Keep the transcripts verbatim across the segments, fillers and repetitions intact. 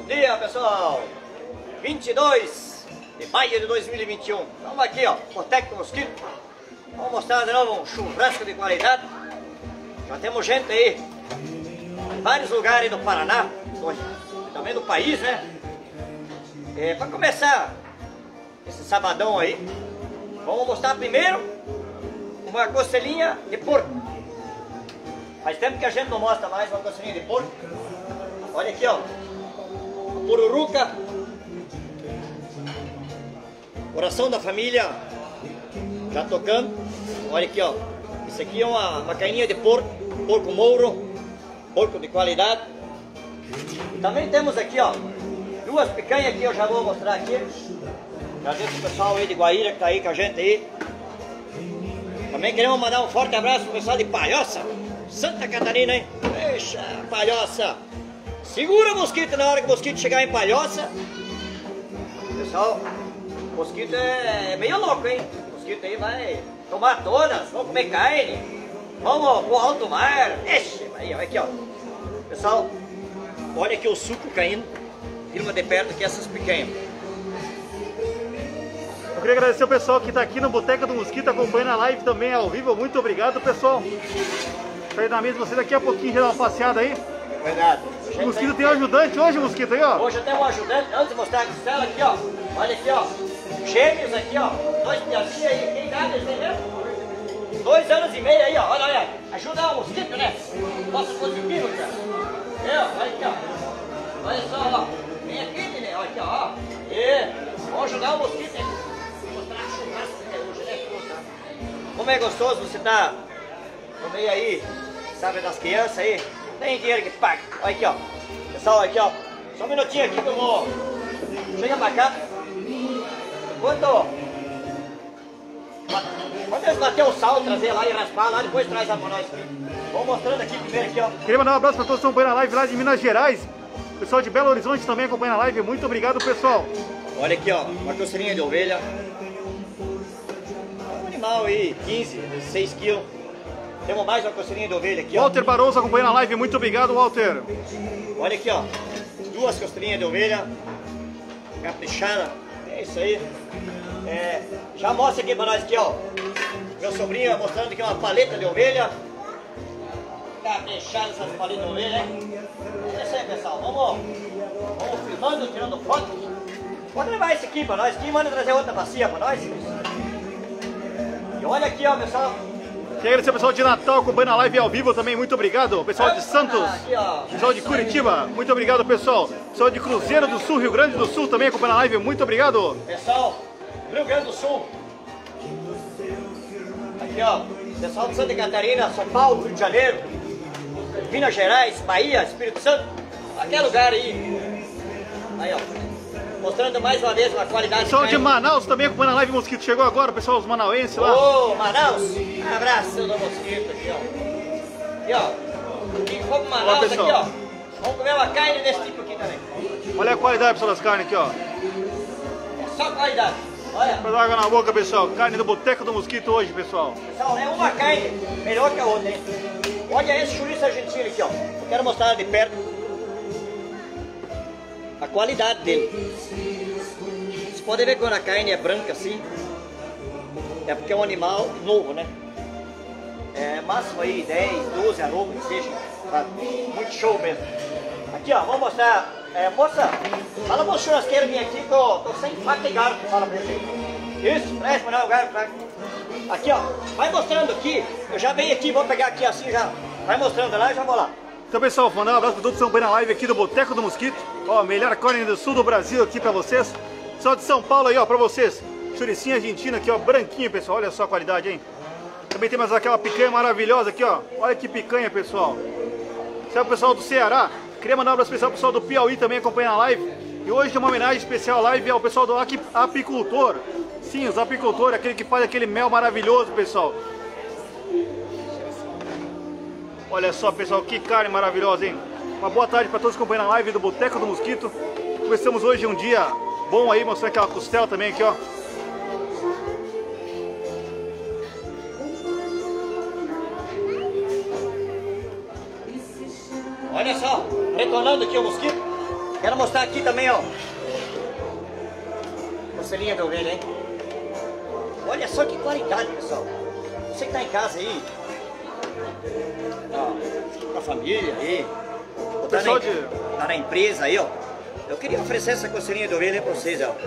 dia, pessoal! vinte e dois de maio de dois mil e vinte e um. Estamos aqui, ó, Boteco do Mosquito. Vamos mostrar de novo um churrasco de qualidade. Já temos gente aí em vários lugares do Paraná, também do país, né? É, para começar esse sabadão aí, vamos mostrar primeiro uma costelinha de porco. Faz tempo que a gente não mostra mais uma costelinha de porco. Olha aqui, ó, a pururuca, coração da família, já tocando. Olha aqui, ó, isso aqui é uma, uma carninha de porco, porco mouro, porco de qualidade. E também temos aqui, ó, duas picanhas que eu já vou mostrar aqui. Agradeço o pessoal aí de Guaíra que tá aí com a gente aí. Também queremos mandar um forte abraço pro pessoal de Palhoça, Santa Catarina, hein? Deixa, Palhoça. Segura o mosquito na hora que o mosquito chegar em Palhoça. Pessoal, o mosquito é meio louco, hein? O mosquito aí vai tomar todas, vamos comer carne, vamos pro alto mar. Deixa, aí, ó, aqui, ó. Pessoal, olha aqui o suco caindo. Filma de perto aqui essas picanhas. Eu queria agradecer o pessoal que está aqui no Boteco do Mosquito, acompanhando a live também ao vivo. Muito obrigado, pessoal. Sair da mesa, você daqui a pouquinho já dá uma passeada aí. Verdade. O Mosquito tem um ajudante hoje, Mosquito, aí, ó. Hoje eu tenho um ajudante, antes de mostrar a costela aqui, ó. Olha aqui, ó. Gêmeos aqui, ó. Dois piazinhos aí. Quem idade eles têm mesmo? Dois anos e meio aí, ó. Olha, olha. Ajuda o mosquito, né? Nossa, positivo, cara. É, ó. Olha aqui, ó. Olha só, ó. Vem aqui, menino. Olha aqui, ó. E vamos ajudar o mosquito, hein? Mostrar a churrasco hoje, né? Como é gostoso você tá no meio aí, sabe, das crianças aí. Tem dinheiro que paga. Olha aqui, ó. Pessoal, aqui, ó. Só um minutinho aqui que eu vou. Chega pra cá. Quando. Quando eles bater o sal, trazer lá e raspar lá, depois traz a pra nós aqui. Vamos mostrando aqui primeiro aqui, ó. Queria mandar um abraço para todos que estão acompanhando a live lá de Minas Gerais. O pessoal de Belo Horizonte também acompanha a live. Muito obrigado, pessoal. Olha aqui, ó. Uma costelinha de ovelha. Um animal aí, quinze, dezesseis quilos. Temos mais uma costelinha de ovelha aqui, ó. Walter Barroso acompanhando a live, muito obrigado, Walter. Olha aqui, ó. Duas costelinhas de ovelha. Caprichada. É isso aí. É, já mostra aqui pra nós aqui, ó. Meu sobrinho mostrando aqui uma paleta de ovelha. Caprichada essas paletas de ovelha, hein? É isso aí, pessoal. Vamos, vamos filmando, tirando foto. Pode levar esse aqui pra nós aqui, manda trazer outra bacia pra nós. E olha aqui, ó, pessoal. Quero agradecer o pessoal de Natal acompanhando a live ao vivo também, muito obrigado. Pessoal de Santos, aqui, ó. pessoal de Curitiba, muito obrigado, pessoal. Pessoal de Cruzeiro do Sul, Rio Grande do Sul também acompanhando a live, muito obrigado. Pessoal, Rio Grande do Sul. Aqui, ó. Pessoal de Santa Catarina, São Paulo, Rio de Janeiro, Minas Gerais, Bahia, Espírito Santo. Qualquer lugar aí. Aí, ó. Mostrando mais uma vez uma qualidade. Pessoal de, de Manaus também acompanhando a live, Mosquito chegou agora, o pessoal dos manauenses lá. Ô, Manaus, abraço do Mosquito aqui, ó. Aqui, ó. Aqui for pro Manaus, Olá, aqui, ó. Vamos comer uma carne desse tipo aqui também. Olha a qualidade, pessoal, das carnes aqui, ó. É só qualidade. Olha. Pra dar água na boca, pessoal. Carne do Boteco do Mosquito hoje, pessoal. Pessoal, é uma carne melhor que a outra, hein? Olha esse chouriço argentino aqui, ó. Eu quero mostrar ela de perto. A qualidade dele. Vocês podem ver que quando a carne é branca assim, é porque é um animal novo, né? É máximo aí dez, doze aromas que seja. Tá? Muito show mesmo. Aqui, ó, vamos mostrar. É, moça, fala pro churrasqueiro vir aqui que eu tô sem faca e garfo. Fala pra ele. Isso, presta pra não, o garfo pra... Aqui, ó, vai mostrando aqui. Eu já venho aqui, vou pegar aqui assim já. Vai mostrando lá e já vou lá. Então, pessoal, vou mandar um abraço para todos que estão acompanhando a live aqui do Boteco do Mosquito. Ó, melhor carne do sul do Brasil aqui pra vocês. Pessoal de São Paulo aí, ó, pra vocês. Churicinha argentina aqui, ó, branquinho, pessoal. Olha só a qualidade, hein? Também tem mais aquela picanha maravilhosa aqui, ó. Olha que picanha, pessoal. Esse é o pessoal do Ceará. Queria mandar um abraço especial pro pessoal do Piauí também acompanhando a live. E hoje tem uma homenagem especial live ao pessoal do apicultor. Sim, os apicultores, aquele que faz aquele mel maravilhoso, pessoal. Olha só, pessoal, que carne maravilhosa, hein? Uma boa tarde para todos que acompanham a live do Boteco do Mosquito. Começamos hoje um dia bom aí, mostrando aquela costela também aqui, ó. Olha só, retornando aqui o mosquito. Quero mostrar aqui também, ó. Costelinha de ovelha, hein? Olha só que qualidade, pessoal. Você que tá em casa aí, ó, com a família aí, ou tá, na, de... tá na empresa aí, ó. Eu queria oferecer essa costelinha de ovelha pra vocês, ó.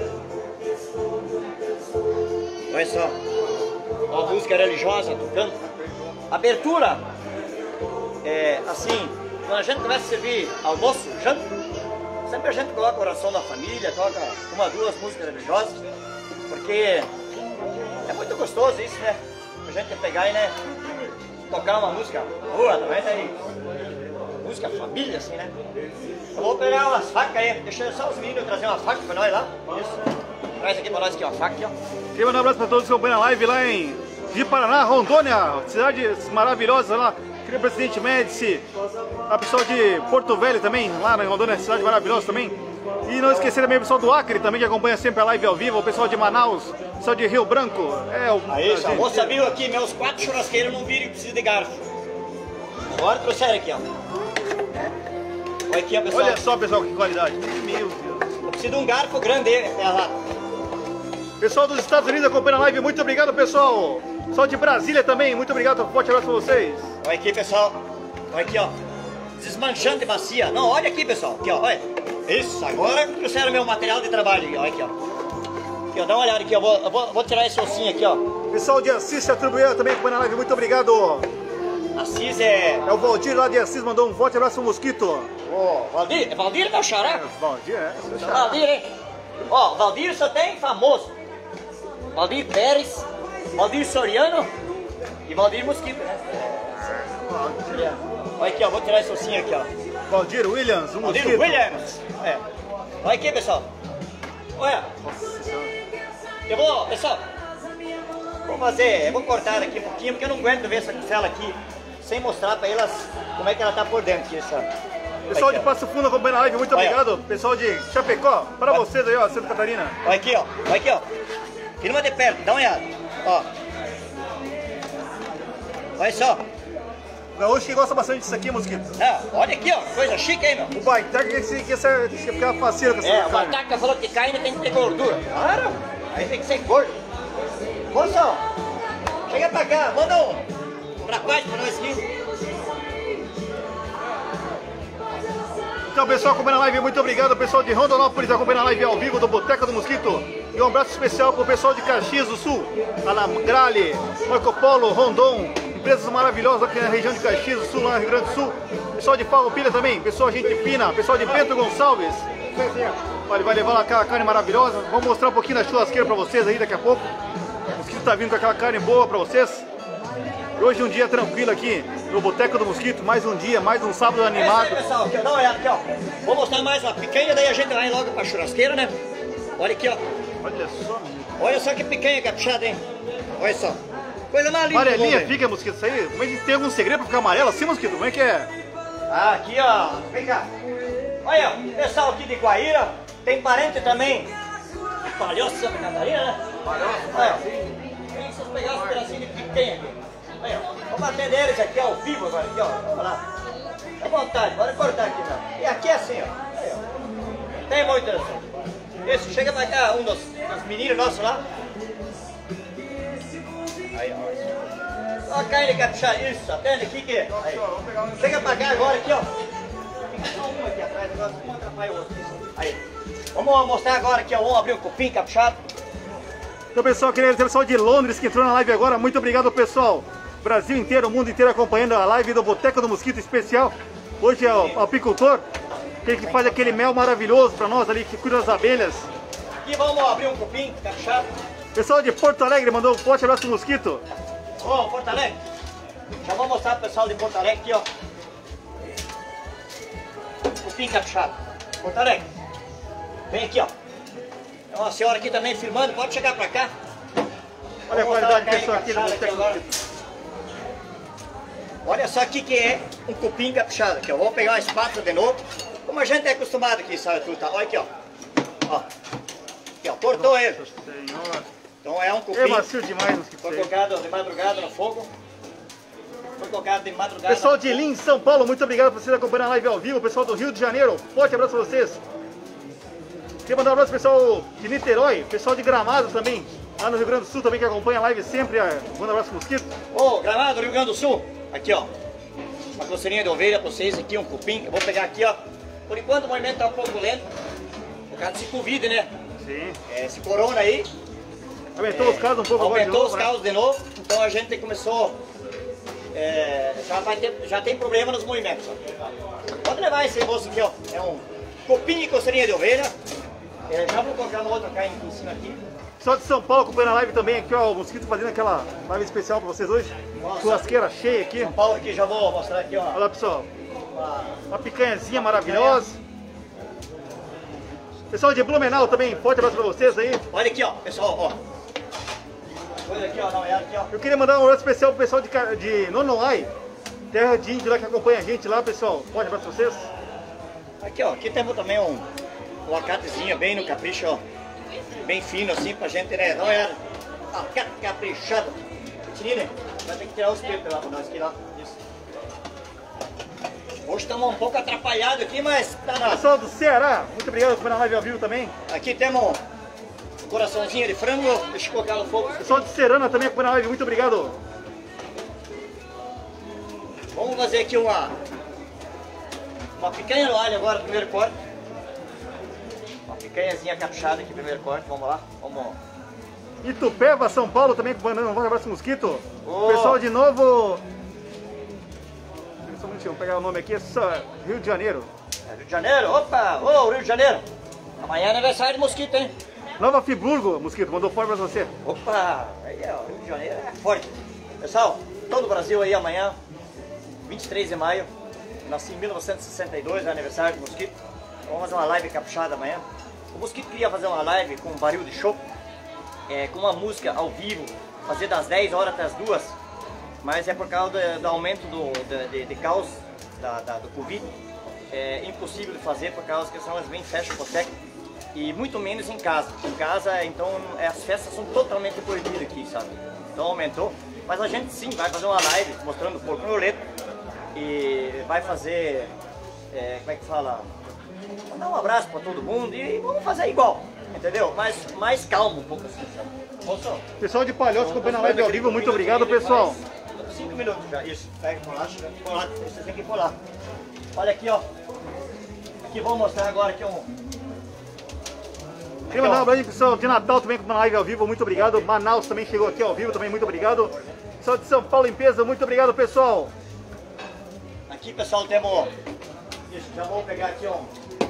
Olha só. Ó, música religiosa tocando. Abertura. É, assim, quando a gente começa a servir almoço, janta, sempre a gente coloca a oração da família, toca uma, duas músicas religiosas, porque é muito gostoso isso, né? A gente pegar e, né, tocar uma música boa também, né? Música família, assim, né? Eu vou pegar umas facas aí, deixa só os meninos trazer uma faca pra nós lá. Isso. Traz aqui pra nós aqui, uma faca aqui, ó. Queria mandar um abraço pra todos que acompanham a live lá em de Paraná, Rondônia, cidades maravilhosas lá. Queria Presidente Médici, a pessoal de Porto Velho também, lá na Rondônia, cidade maravilhosa também. E não esquecer também o pessoal do Acre também, que acompanha sempre a live ao vivo, o pessoal de Manaus, o pessoal de Rio Branco. É, o... Aí, a moça viu aqui, meus quatro churrasqueiros não viram que precisa de garfo. Agora trouxeram aqui, ó. Olha aqui, ó, pessoal. Olha só, pessoal, que qualidade. Meu Deus. Eu preciso de um garfo grande aí, lá. Pessoal dos Estados Unidos acompanha a live, muito obrigado, pessoal. Pessoal de Brasília também, muito obrigado, um forte abraço pra vocês. Olha aqui, pessoal. Olha aqui, ó. Desmanchante bacia. Não, olha aqui, pessoal. Aqui, ó. Olha. Isso, agora trouxeram meu material de trabalho. Olha aqui, ó. Aqui, ó. Dá uma olhada aqui, ó. Vou, vou, vou tirar esse ossinho aqui, ó. Pessoal de Assis Atribuíra também acompanha a live, muito obrigado. Assis é... É o Valdir lá de Assis, mandou um forte abraço pro Mosquito. Ô, oh, Valdir? É Valdir, meu xará? É, Valdir, é. é Valdir, hein? Ó, Valdir só tem famoso. Valdir Pérez, Valdir Soriano e Valdir Mosquito, né? Olha aqui, ó, vou tirar esse ossinho aqui, ó. Valdir Williams, um Valdir Mosquito. Williams. É. Olha aqui, pessoal. Olha. Eu vou, pessoal, vou fazer, eu vou cortar aqui um pouquinho, porque eu não aguento ver essa costela aqui sem mostrar pra elas como é que ela tá por dentro aqui, sabe? Pessoal aqui, de Passo Fundo acompanhando a live, muito olha, obrigado. Pessoal de Chapecó, para olha. vocês aí, ó, Santa Catarina. Olha aqui, ó. Olha aqui, ó. Filma de perto, dá uma olhada. Ó. Olha só. O gaúcho que gosta bastante disso aqui, Mosquito. É, olha aqui, ó. Coisa chique, hein, meu? O Baitaca que esse que essa que ficar faceiro com essa É, o carne. Baitaca falou que carne tem que ter gordura. Claro. Aí tem que ser gordo. Moção, chega pra cá, manda um rapaz pra nós aqui. Então, pessoal, acompanhando a live, muito obrigado. Pessoal de Rondonópolis acompanhando a live ao vivo do Boteca do Mosquito. E um abraço especial pro pessoal de Caxias do Sul, Alagrale, Marco Polo, Rondon, empresas maravilhosas aqui na região de Caxias do Sul, lá no Rio Grande do Sul. Pessoal de Farroupilha também, pessoal gente fina, pessoal de Bento Gonçalves. Vai, vai levar lá aquela carne maravilhosa. Vamos mostrar um pouquinho da churrasqueira pra vocês aí daqui a pouco. O Mosquito tá vindo com aquela carne boa pra vocês. Hoje um dia tranquilo aqui no Boteco do Mosquito, mais um dia, mais um sábado animado. É aí, pessoal, aqui, ó, dá uma olhada aqui, ó. Vou mostrar mais uma picanha, daí a gente vai logo pra churrasqueira, né? Olha aqui, ó. Olha só. Olha só que picanha caprichada, hein? Olha só. Coisa mais linda. Amarelinha fica, Mosquito, isso aí? Mas tem algum segredo pra ficar amarelo assim, Mosquito? Como é que é? Ah, aqui, ó. Vem cá. Olha, pessoal aqui de Guaíra, tem parente também de Palhoça, Santa Catarina, né? Palhoça. Olha, queria que vocês pegassem um pedacinho de picanha aqui. Olha, vamos atender eles aqui ao vivo agora, aqui, ó. Vamos lá. Fica à vontade, bora cortar aqui, não. E aqui é assim, ó. Aí, ó. Tem muito assim. Esse, chega pra cá, um dos, dos meninos nossos lá. Aí, ó. Olha a carne caprichada, isso, atende aqui que. Aí. Chega pra cá agora, aqui, ó. Fica só um aqui atrás, agora um atrapalha o outro. Aí. Vamos mostrar agora aqui, ó. Vamos abrir um cupim caprichado. Então, pessoal, queria agradecer o pessoal de Londres que entrou na live agora. Muito obrigado, pessoal. Brasil inteiro, o mundo inteiro acompanhando a live do Boteca do Mosquito especial. Hoje é o apicultor, aquele que faz aquele mel maravilhoso para nós ali, que cuida das abelhas. Aqui vamos abrir um cupim caprichado. Pessoal de Porto Alegre mandou um forte abraço pro Mosquito. Ó, oh, Porto Alegre. Já vou mostrar pro pessoal de Porto Alegre aqui, ó. Cupim caprichado. Porto Alegre. Vem aqui, ó. Tem uma senhora aqui também filmando, pode chegar pra cá. Olha a qualidade, pessoal, aqui do Boteca do Mosquito. Olha só aqui que é um cupim caprichado aqui, ó. Vou pegar uma espátula de novo. Como a gente é acostumado aqui, sabe tudo, tá? Olha aqui, ó. Ó. Aqui, ó. Cortou ele. Senhora. Então é um cupim. É macio demais, Mosquito. Foi colocado de madrugada no fogo. Foi colocado de madrugada. Pessoal de Lins, São Paulo, muito obrigado por vocês acompanhando a live ao vivo. Pessoal do Rio de Janeiro, forte abraço pra vocês. Queria mandar um abraço pro pessoal de Niterói, pessoal de Gramado também, lá no Rio Grande do Sul também, que acompanha a live sempre. Manda um abraço pro Mosquito. Ô, Gramado, Rio Grande do Sul. Aqui, ó. Uma coceirinha de ovelha pra vocês aqui, um cupim. Eu vou pegar aqui, ó. Por enquanto o movimento tá um pouco lento. Por causa desse Covid, né? Sim. É, esse corona aí. Aumentou é, os casos um pouco agora de Aumentou novo, os né? casos de novo. Então a gente começou... É, já, vai ter, já tem problema nos movimentos. Ó. Pode levar esse moço aqui, ó. É um cupim e coceirinha de ovelha. É, já vou colocar uma outra carne aqui em cima aqui. Pessoal de São Paulo acompanhando a live também aqui, ó, o Mosquito fazendo aquela live especial pra vocês hoje. Churrasqueira cheia aqui. São Paulo aqui, já vou mostrar aqui, ó. Olha lá, pessoal. Uma, uma picanhazinha maravilhosa. Pessoal de Blumenau também, forte abraço pra vocês aí. Olha aqui, ó, pessoal, ó. Olha aqui, ó, dá uma olhada aqui, ó. Eu queria mandar um abraço especial pro pessoal de, de Nonoai, terra de índio lá que acompanha a gente lá, pessoal. Forte abraço pra vocês. Aqui, ó, aqui temos também um, um acatezinho bem no capricho, ó. Bem fino assim pra gente, né? Dá uma olhada. Acate caprichado. Tirine, vai ter que tirar os pelos lá pra nós aqui, lá. Isso. Hoje estamos um pouco atrapalhados aqui, mas tá na... Pessoal do Ceará, muito obrigado por acompanhar a live ao vivo também. Aqui temos um coraçãozinho de frango, deixa eu colocar no fogo. Pessoal de Serana também acompanhando a live, muito obrigado. Vamos fazer aqui uma uma picanha no alho agora, primeiro corte. Uma picanhazinha caprichada aqui, primeiro corte, vamos lá, vamos. Itupeva, São Paulo também acompanhando, um abraço Mosquito. Oh. Pessoal de novo... Só um minutinho, vou pegar o nome aqui, é Rio de Janeiro. É Rio de Janeiro, opa, ô oh, Rio de Janeiro. Amanhã é aniversário de Mosquito, hein? Nova Friburgo, Mosquito, mandou forte pra você. Opa, aí ó, Rio de Janeiro é forte. Pessoal, todo o Brasil aí amanhã, vinte e três de maio, nasci em mil novecentos e sessenta e dois, é aniversário do Mosquito. Vamos fazer uma live caprichada amanhã. O Mosquito queria fazer uma live com um baril de chopp, é, com uma música ao vivo, fazer das dez horas até as duas, mas é por causa do, do aumento do, de, de, de caos da, da, do Covid, é impossível de fazer por causa que as pessoas vêm fecham o boteco e muito menos em casa. Em casa, então, as festas são totalmente proibidas aqui, sabe? Então aumentou, mas a gente sim vai fazer uma live mostrando o porco no leto e vai fazer, é, como é que fala? Mandar um abraço para todo mundo e vamos fazer igual, entendeu? Mas mais calmo um pouco assim, sabe? Moço, pessoal de Palhoça acompanhando a live ao vivo, muito obrigado, pessoal. cinco minutos já, isso. Pega por lá, por lá, vocês têm que ir por lá. Olha aqui, ó. Aqui vou mostrar agora aqui um... Queria mandar um abraço pessoal de Natal também com uma live ao vivo, muito obrigado. Manaus também chegou aqui ao vivo, também muito obrigado. Pessoal de São Paulo Limpeza, muito obrigado, pessoal. Aqui, pessoal, temos... Isso, já vou pegar aqui, ó.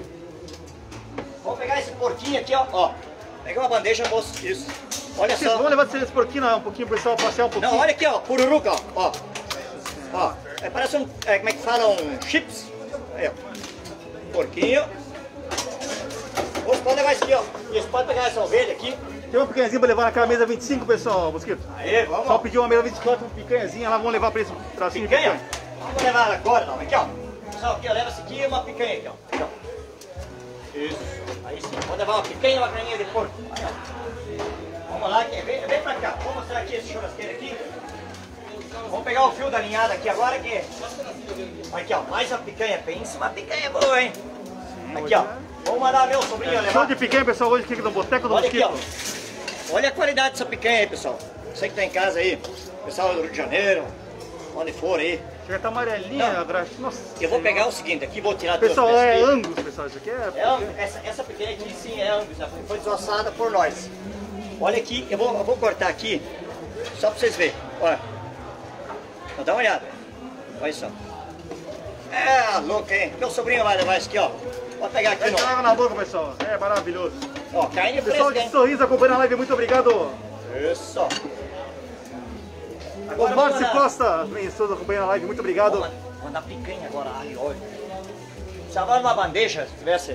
Vou pegar esse porquinho aqui, ó. Ó. Pegar uma bandeja, moço. Isso. Olha Vocês só. vão levar esse porquinho um pouquinho pro pessoal passear um pouquinho? Não, olha aqui, ó. Pururuca, ó. Ó. Ó. É, parece um... É, como é que fala? Um chips. Aí, ó. Porquinho. Você pode levar isso aqui, ó. Isso, pode pegar essa ovelha aqui. Tem uma picanhazinha pra levar naquela mesa vinte e cinco, pessoal, Mosquito. Aí, vamos. Só pediu uma mesa vinte e quatro, uma picanhazinha, lá vamos levar pra esse tracinho Picanha? de picanha. Vamos levar ela agora, não. Aqui, ó. Pessoal, aqui, ó. Leva essa aqui e uma picanha aqui, ó. Aqui, ó. Isso. Aí sim. Vou levar uma picanha e uma carninha de porco. Aí, ó. Vamos lá, aqui. Vem, vem pra cá. Vou mostrar aqui esse churrasqueiro aqui. Vamos pegar o fio da linhada aqui agora, que... Aqui, ó. Mais uma picanha. Pensa uma picanha boa, hein? Aqui, ó. Vamos mandar meu sobrinho levar. Show de picanha, pessoal, hoje aqui no Boteco do Olha Mosquito. aqui, ó. Olha a qualidade dessa picanha aí, pessoal. Você que tá em casa aí, pessoal do Rio de Janeiro, onde for aí. Chega tá amarelinha, agra... Nossa. Eu vou pegar o seguinte, aqui vou tirar Pessoal, duas é peças aqui. Angus, pessoal, isso aqui é... É Angus. Essa, essa picanha aqui sim é Angus, né? Foi desossada por nós. Olha aqui, eu vou, eu vou cortar aqui, só pra vocês verem. Olha. Vou dar uma olhada. Olha só. É, louco, hein? Meu sobrinho vai levar isso aqui, ó. Pode pegar aqui, Deixa não. água na boca, pessoal. É maravilhoso. Ó, carne Pessoal fresca, de hein? Sorriso acompanhando a live, muito obrigado. Isso. Agora O vamos Márcio mandar- Costa, minha esposa acompanhando a live, muito obrigado. Vamos mandar picanha agora, ai, olha. Se agora numa bandeja, se tivesse...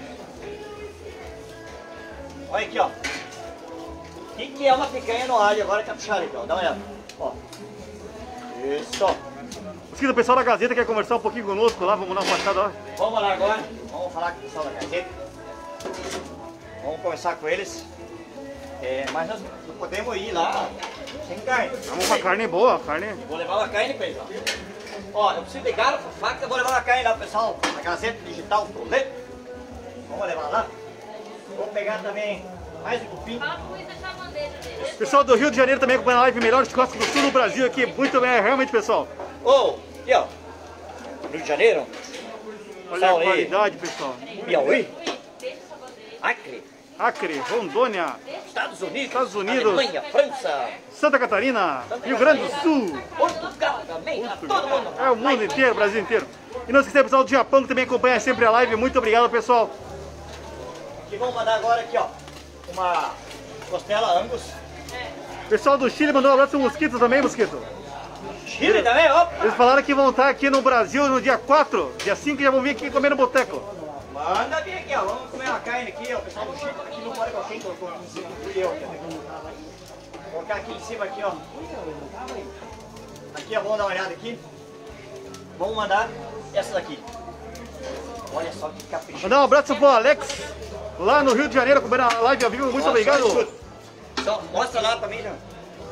Olha aqui, ó. O que, que é uma picanha no alho agora caprichada, então? Dá uma olhada. Ó. Isso. Mosquito, o pessoal da Gazeta quer conversar um pouquinho conosco lá, vamos dar uma passada lá. Vamos lá agora. Vamos falar com o pessoal da Gazeta. Vamos conversar com eles. É, mas nós não podemos ir lá sem carne. Vamos com a carne boa, carne. Vou levar uma carne pra eles, ó. Ó, eu preciso de garfo, faca, eu vou levar uma carne lá, pessoal. A Gazeta Digital Proleto. Vamos levar lá. pegar também mais um cupim. Pessoal do Rio de Janeiro também acompanhando a live Melhores Churrascos do Sul do Brasil aqui. Muito bem, realmente, pessoal. Ô, oh, aqui ó, Rio de Janeiro. Olha a qualidade, pessoal. Piauí. Acre. Acre, Rondônia. Estados Unidos. Estados Unidos. Alemanha, França. Santa Catarina. Santa Rio Grande do Catarina, Sul. Portugal também. Todo mundo. É o mundo inteiro, o Brasil inteiro. E não esqueça, pessoal do Japão que também acompanha sempre a live. Muito obrigado, pessoal. E vamos mandar agora aqui, ó, uma costela Angus. Pessoal do Chile mandou um abraço pro Mosquito também, Mosquito. Chile também, ó. Eles falaram que vão estar aqui no Brasil no dia quatro, dia cinco, já vão vir aqui comer no boteco. Manda vir aqui, ó. Vamos comer uma carne aqui, ó. O pessoal do Chile aqui não pode qualquer colocou aqui em cima. Fui eu. Vou colocar aqui em cima, aqui, ó. Aqui, ó. Vamos dar uma olhada aqui. Vamos mandar essa daqui. Olha só que capricho. Mandar um abraço pro Alex, lá no Rio de Janeiro, comendo a live ao vivo. Muito Ó, obrigado. Só, só mostra lá pra mim, né?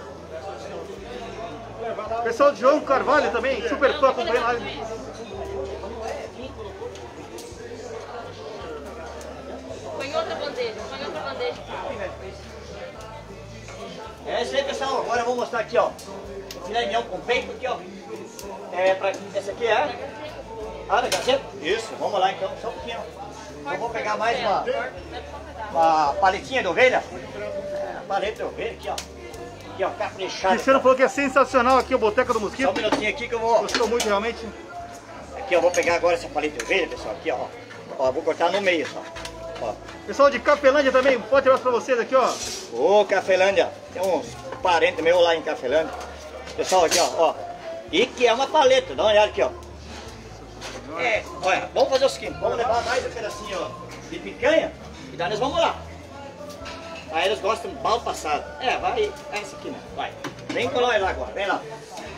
Pessoal de João Carvalho também, super fã acompanhando a live. Põe outra bandeja, põe outra bandeja. É isso aí, pessoal. Agora eu vou mostrar aqui, ó. O filé mignon com peito aqui, ó. É pra... Essa aqui é... Ah, da gazeta? Isso. Vamos lá, então. Só um pouquinho. Eu vou pegar mais uma... Uma paletinha de ovelha. É, paleta de ovelha aqui, ó. Aqui, ó, caprichado. Cristiano falou que é sensacional aqui o Boteco do Mosquito. Só um minutinho aqui que eu vou... Gostou muito, realmente. Aqui, eu vou pegar agora essa paleta de ovelha, pessoal. Aqui, ó. Ó, vou cortar no meio, só. Ó. Pessoal de Cafelândia também, um forte abraço pra vocês aqui, ó. Ô, Cafelândia. Tem uns parentes meus lá em Cafelândia. Pessoal, aqui, ó. ó. E que é uma paleta. Dá uma olhada aqui, ó. É, olha, vamos fazer o seguinte. Vamos levar mais um pedacinho, ó, de picanha. E daí nós vamos lá. Aí eles gostam de mal passado. É, vai. É esse aqui, né? Vai. Vem com nós lá agora. Vem lá.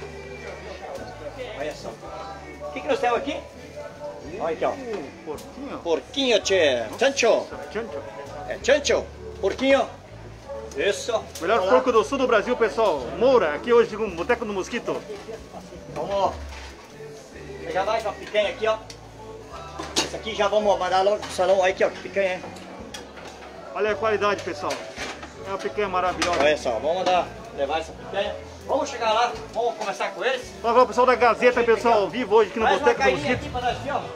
Olha só. O que, que nós temos aqui? Olha aqui, ó. Porquinho. Porquinho, tchê. Chancho. Chancho. É chancho. Porquinho. Isso. Melhor Vamos porco lá. do sul do Brasil, pessoal. Moura, aqui hoje com o Boteco do Mosquito. Vamos pegar mais uma picanha aqui, ó. Esse aqui já vamos mandar logo pro salão. Olha aqui, ó. Que picanha, hein? Olha a qualidade, pessoal. É uma picanha maravilhosa. Olha só, vamos mandar levar essa picanha. Vamos chegar lá, vamos conversar com eles. Vamos lá, pessoal da Gazeta, pessoal, ao vivo hoje aqui no Mais uma Boteco do carinha Mosquito. aqui pra nós aqui, ó.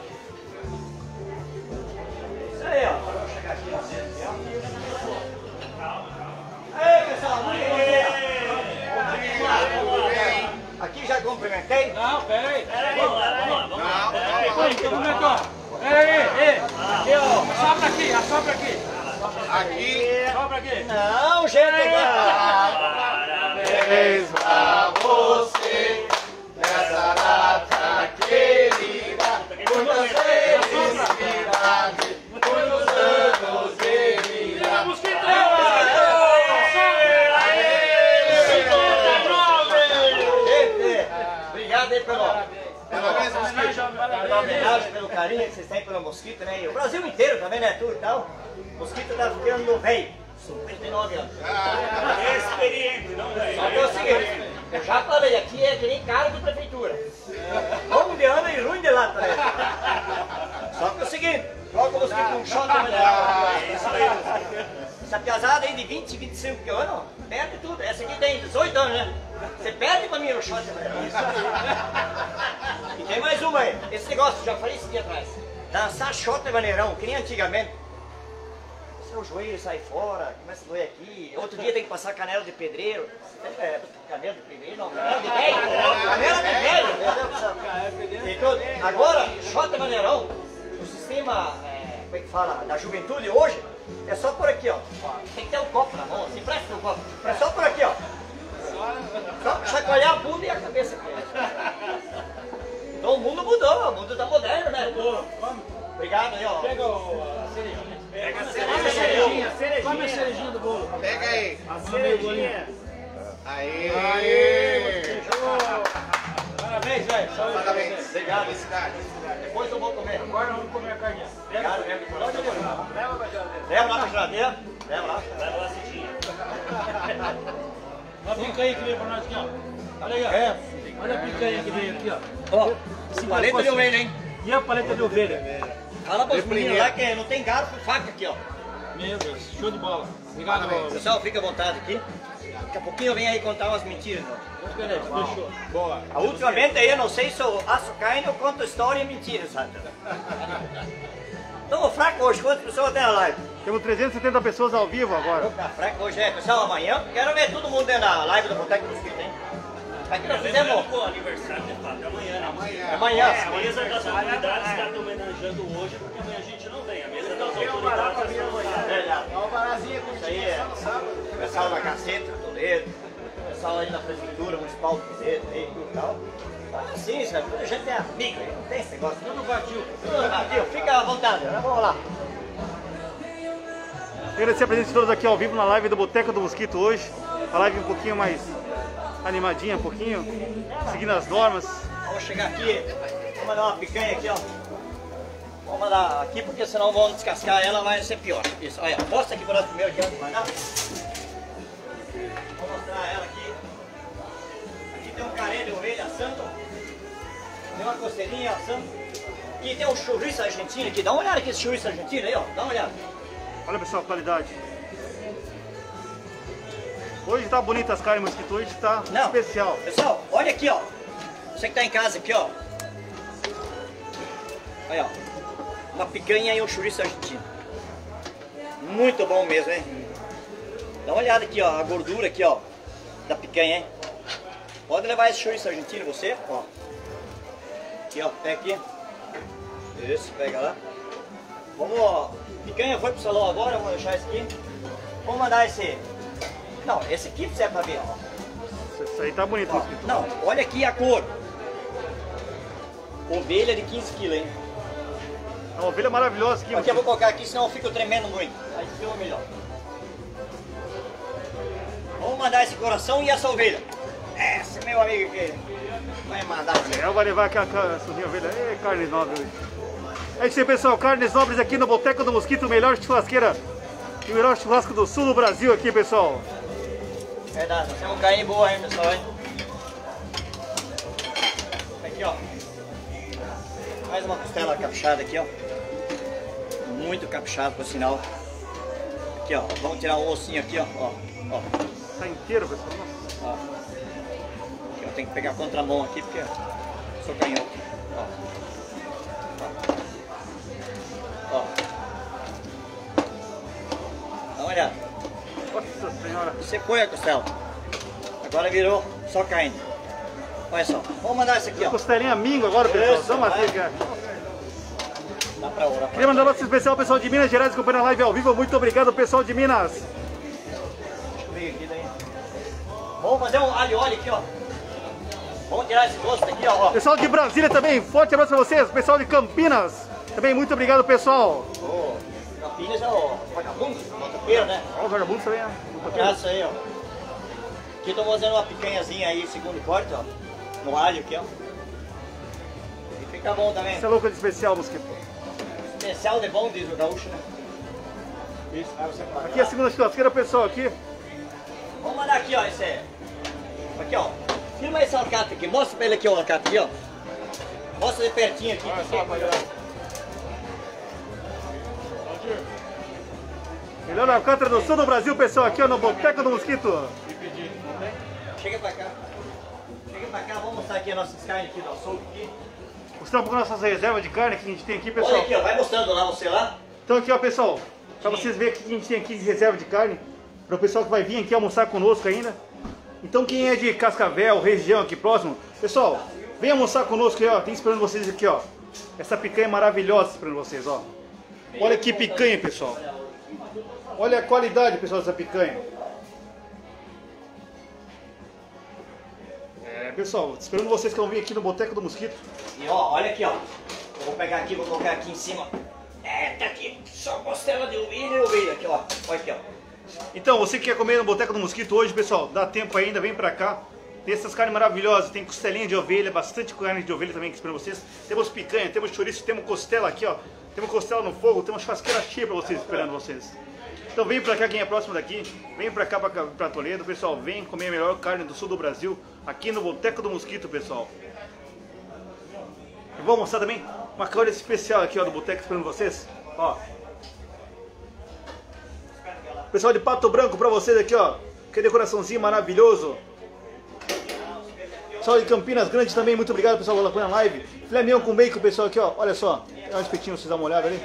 Isso aí, ó. Vamos chegar aqui, ó. Aí, pessoal, muito bom dia. Aqui já cumprimentei. Não, pera aí. Vamos lá, vamos lá, vamos lá. Vamos, todo mundo aqui, ó. Ei, ei, ei. Aqui, ó. Assopra aqui, assopra aqui. Aqui. Assopra aqui. Não, gente. Parabéns pra você nessa data querida. Muitas felicidades, muitos anos de vida. Mosquito! Gente, obrigado aí pelo, pela homenagem, pelo carinho que vocês têm pelo Mosquito, né? E o Brasil inteiro também, né? Tudo e tal. Mosquito tá ficando velho, cinquenta e nove anos. É experiente, não é? Só que é o seguinte, eu já falei, aqui é que nem cargo de prefeitura. Bom de ano e ruim de lata, né? Só que é o seguinte, coloca o Mosquito num shot da manhã. Essa piazada aí de vinte, vinte e cinco anos, perde tudo. Essa aqui tem dezoito anos, né? Você perde pra mim no shot da manhã. E tem mais uma aí, esse negócio, já falei esse dia atrás. Dançar shot de maneirão, que nem antigamente. O joelho sai fora, começa a doer aqui. Outro dia tem que passar canela de pedreiro. É, canela de pedreiro? Não, canela de velho. Canela de velho, meu Deus do céu. Então, agora, Xota Maneirão, o sistema, é, como é que fala, da juventude hoje, é só por aqui, ó. Tem que ter um copo na mão, assim, presta um copo. É só por aqui, ó. Só chacoalhar a bunda e a cabeça aqui. Então o mundo mudou, o mundo tá moderno, né? Obrigado aí, ó. Pega a cerejinha. Pega a cerejinha. Come a cerejinha do bolo. Pega aí. A cerejinha. Aê! Aê! Parabéns, velho. Parabéns. Obrigado. Felicidade. Depois eu vou comer. Agora nós vamos comer a carninha. Obrigado, Leva pra geladeira. leva lá pra geladeira. Leva lá. Leva lá, Cidinha. Olha a picanha que veio pra nós aqui, ó. Olha aí, ó. É. Olha a picanha que veio aqui, ó. Ó, paleta de ovelha, hein? E a paleta de ovelha? Fala pros meninos lá que não tem garfo e faca aqui, ó. Meu Deus, show de bola. Obrigado, pessoal, fica à vontade aqui. Daqui a pouquinho eu venho aí contar umas mentiras. beleza, fechou. Boa. Ultimamente aí eu não sei se eu aço carne ou conto história e mentira, sabe? Estamos fracos hoje, quantas pessoas tem na live? Temos trezentas e setenta pessoas ao vivo agora. Tá fraco hoje, é, pessoal, amanhã quero ver todo mundo dentro da live do Boteco do Mosquito, hein? Aqui nós fizemos... O aniversário de fato, amanhã, né? Amanhã. Amanhã. É, a mesa das autoridades está te homenageando hoje, porque amanhã a gente não vem. A mesa das autoridades está amanhã. Verdade. É uma barazinha com Isso aí é o pessoal da Caceta, Toledo, o pessoal aí da Prefeitura Municipal de Toledo aí e tal. Assim, sabe? Toda gente é amigo, não tem esse negócio. Tudo vadio. Tudo vadio, fica à vontade, né? Vamos lá. Agradecer a presença de todos aqui ao vivo na live do Boteco do Mosquito hoje. A live um pouquinho mais animadinha, um pouquinho, seguindo as normas. Vamos chegar aqui, vamos mandar uma picanha aqui, ó. Vamos mandar aqui porque senão vamos descascar ela, vai ser pior. Isso, olha, mostra aqui para nós primeiro aqui antes de mais nada. Vou mostrar ela aqui. Aqui tem um carê de ovelha assando. Tem uma costeirinha assando. Aqui tem um chouriço argentino aqui. Dá uma olhada aqui esse chouriço argentino aí, ó. Dá uma olhada. Olha pessoal, a qualidade. Hoje tá bonita as carnes, Mosquito, hoje tá Não. especial. Pessoal, olha aqui, ó. Você que tá em casa aqui, ó. Olha, ó. Uma picanha e um chouriço argentino. Muito bom mesmo, hein? Dá uma olhada aqui, ó. A gordura aqui, ó. Da picanha, hein? Pode levar esse chouriço argentino, você, ó. Aqui, ó. Pega aqui. Isso, pega lá. Vamos, ó. Picanha foi pro salão agora, vamos deixar esse aqui. Vamos mandar esse... Não, esse aqui serve pra ver, ó. Isso aí tá bonito, Ó, Mosquito. não, olha aqui a cor. Ovelha de quinze quilos, hein? É uma ovelha maravilhosa aqui, Aqui eu vou Mosquito. colocar aqui, senão eu fico tremendo muito. Aí fica melhor. Vamos mandar esse coração e essa ovelha. Esse meu amigo aqui vai mandar. É, vai levar aqui a surrinha ovelha. Ei, carnes nobres hoje. É isso aí, pessoal. Carnes nobres aqui no Boteco do Mosquito, o melhor churrasqueira e o melhor churrasco do sul do Brasil aqui, pessoal. Verdade, nós temos carne boa aí, pessoal, hein? Aqui, ó. Mais uma costela caprichada aqui, ó. Muito caprichado, por sinal. Aqui, ó. Vamos tirar um ossinho aqui, ó. Ó, ó. Tá inteiro, pessoal. Nossa. Ó. Aqui, ó. Tem que pegar a contramão aqui, porque eu sou canhoto. Ó. Ó. Ó. Dá uma olhada. Nossa senhora. Você põe a costela. Agora virou só carne. Olha só. Vamos mandar esse aqui, ó. Costelinha mingo agora, pessoal. Isso, Dá uma vai. dica. Dá pra orar. Queria mandar um abraço especial ao pessoal de Minas Gerais acompanhando a live ao vivo. Muito obrigado, pessoal de Minas. Deixa eu ver aqui daí. Vamos fazer um alho e óleo aqui, ó. Vamos tirar esse gosto aqui, ó. Pessoal de Brasília também, forte abraço pra vocês. Pessoal de Campinas, também muito obrigado, pessoal. Ô, Campinas é o vagabundo, motoqueiro, né? Ó, o vagabundo também, né? Um abraço aí, ó. Aqui estamos fazendo uma picanhazinha aí, segundo corte, ó. No alho aqui, ó. E fica bom também. Isso é louco de especial, Mosquito. Especial de bom, diz o gaúcho, né? Isso, aí você pode. Aqui é a segunda churrasqueira, pessoal, aqui. Vamos mandar aqui, ó, esse... Aqui, ó. Filma esse alcatra aqui, mostra pra ele aqui o alcatra aqui, ó. Mostra de pertinho aqui. Olha só, Melhor alcatra do sul do Brasil, pessoal, aqui ó, no Boteco do Mosquito. Chega pra cá. Chega pra cá, vamos mostrar aqui as nossas carnes aqui do açougue aqui. Mostrar um pouco nossas reservas de carne que a gente tem aqui, pessoal. Olha aqui, ó, vai mostrando lá você lá. Então aqui, ó, pessoal, pra vocês verem o que a gente tem aqui de reserva de carne, para o pessoal que vai vir aqui almoçar conosco ainda. Então quem é de Cascavel, região aqui próximo, pessoal, vem almoçar conosco aí, ó, tem esperando vocês aqui, ó. Essa picanha maravilhosa esperando vocês, ó. Olha que picanha, pessoal. Olha a qualidade, pessoal, dessa picanha. É, pessoal, esperando vocês que vão vir aqui no Boteco do Mosquito. E ó, olha aqui, ó. Eu vou pegar aqui, vou colocar aqui em cima. É, tá aqui. Só costela de ovelha e ovelha aqui, ó. Olha aqui, ó. Então, você que quer comer no Boteco do Mosquito hoje, pessoal, dá tempo ainda, vem pra cá. Tem essas carnes maravilhosas, tem costelinha de ovelha, bastante carne de ovelha também que espero vocês. Temos picanha, temos chouriço, temos costela aqui, ó. Temos costela no fogo, temos churrasqueira cheia pra vocês, esperando vocês. Então vem pra cá quem é próximo daqui, vem pra cá pra, pra Toledo, pessoal, vem comer a melhor carne do sul do Brasil, aqui no Boteco do Mosquito, pessoal. E vou mostrar também uma carne especial aqui, ó, do Boteco esperando vocês, ó. Pessoal de Pato Branco pra vocês aqui, ó. Que decoraçãozinho maravilhoso. Pessoal de Campinas Grande também, muito obrigado, pessoal, pela acompanhar a live. Filé mignon com bacon, pessoal, aqui, ó. Olha só. Dá um espetinho, vocês dão uma olhada ali.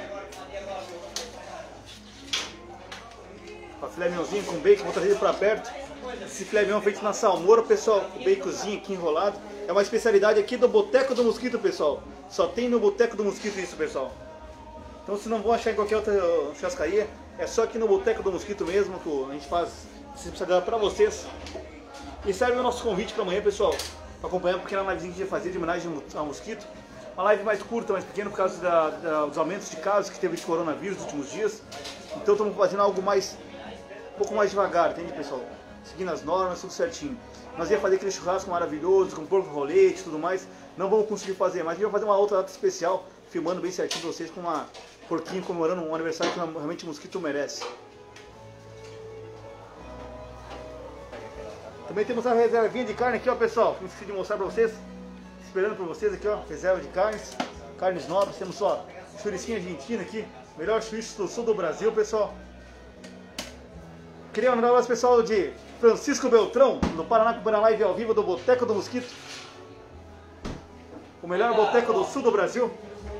Ó, filé mignonzinho com bacon, vou trazer ele pra perto. Esse filé mignon feito na salmoura, pessoal. O baconzinho aqui enrolado. É uma especialidade aqui do Boteco do Mosquito, pessoal. Só tem no Boteco do Mosquito isso, pessoal. Então vocês não vão achar em qualquer outra churrascaria. É só aqui no Boteco do Mosquito mesmo que a gente faz essa especialidade pra vocês. E serve o nosso convite pra amanhã, pessoal. Pra acompanhar uma pequena livezinha que a gente vai fazer de homenagem ao mosquito. Uma live mais curta, mais pequena por causa da, da, dos aumentos de casos que teve de coronavírus nos últimos dias. Então estamos fazendo algo mais, um pouco mais devagar, entende, pessoal? Seguindo as normas, tudo certinho. Nós ia fazer aquele churrasco maravilhoso, com porco rolete e tudo mais. Não vamos conseguir fazer, mas a gente vai fazer uma outra data especial, filmando bem certinho pra vocês, com uma porquinho comemorando um aniversário que realmente o mosquito merece. Também temos a reservinha de carne aqui, ó, pessoal. Não esqueci de mostrar pra vocês. Esperando por vocês aqui, ó. Reserva de carnes. Carnes nobres. Temos, ó, churicinha argentina aqui. Melhor churiço do sul do Brasil, pessoal. Queria mandar um abraço, pessoal, de Francisco Beltrão, no Paraná, com a live ao vivo do Boteco do Mosquito. O melhor boteco do sul do Brasil.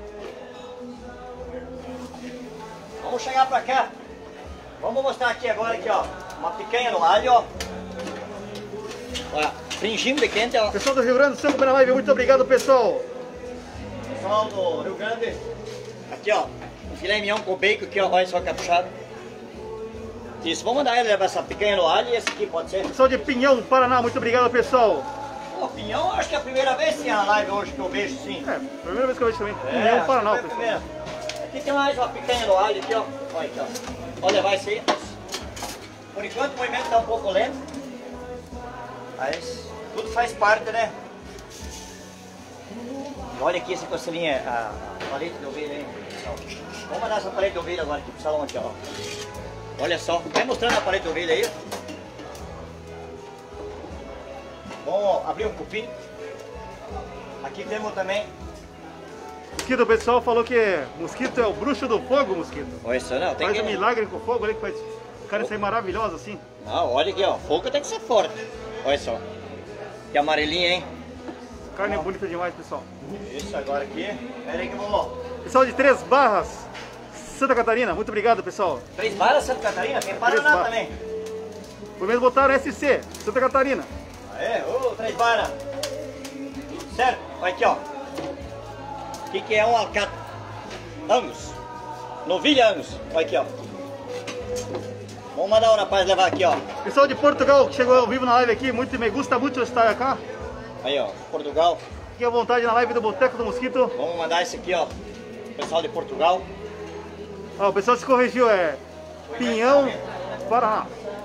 Vamos chegar pra cá. Vamos mostrar aqui agora, aqui, ó. Uma picanha no alho, ó. Olha, fringim de quente, ó. Pessoal do Rio Grande do Sul, com a live, muito obrigado, pessoal. Pessoal do Rio Grande. Aqui, ó. Um filé mignon com bacon aqui, ó. Olha só caprichado. Isso, vamos mandar ele levar essa picanha no alho e esse aqui pode ser. Pessoal de Pinhão, Paraná, muito obrigado, pessoal. Pô, Pinhão, acho que é a primeira vez sim na live hoje que eu vejo, sim. É, primeira vez que eu vejo também. É, Pinhão, Paraná, pessoal. pessoal. Aqui tem mais uma picanha no alho aqui, ó. Olha aqui, ó. Pode levar esse aí. Por enquanto o movimento tá um pouco lento. Mas tudo faz parte, né? E olha aqui essa costelinha, a, a paleta de ovelha aí. Vamos mandar essa paleta de ovelha agora aqui pro salão aqui, ó. Olha só, vai mostrando a paleta de ovelha aí. Vamos abrir um cupim. Aqui temos também. Mosquito, o pessoal falou que mosquito é o bruxo do fogo, mosquito. Olha só, não, tem faz que... um milagre com fogo ali que faz cara sair maravilhosa assim. Não, olha aqui, ó. Fogo tem que ser forte. Olha só. Que amarelinha, hein? Carne é bonita demais, pessoal. Isso, agora aqui. Pera aí que vamos. Pessoal de Três Barras, Santa Catarina, muito obrigado, pessoal. Três Barras, Santa Catarina? Tem Três Paraná Barras. também. Por mesmo botaram S C, Santa Catarina. É, ô, Três Barras. Certo? Olha aqui, ó. O que, que é um alcatra? Angus. Novilha Angus. Olha aqui, ó. Vamos mandar o rapaz levar aqui, ó. Pessoal de Portugal que chegou ao vivo na live aqui, muito me gusta muito estar aqui. Aí, ó. Portugal. Fique à vontade na live do Boteco do Mosquito. Vamos mandar esse aqui, ó. Pessoal de Portugal. Ó, o pessoal se corrigiu, é Pinhão, Paraná.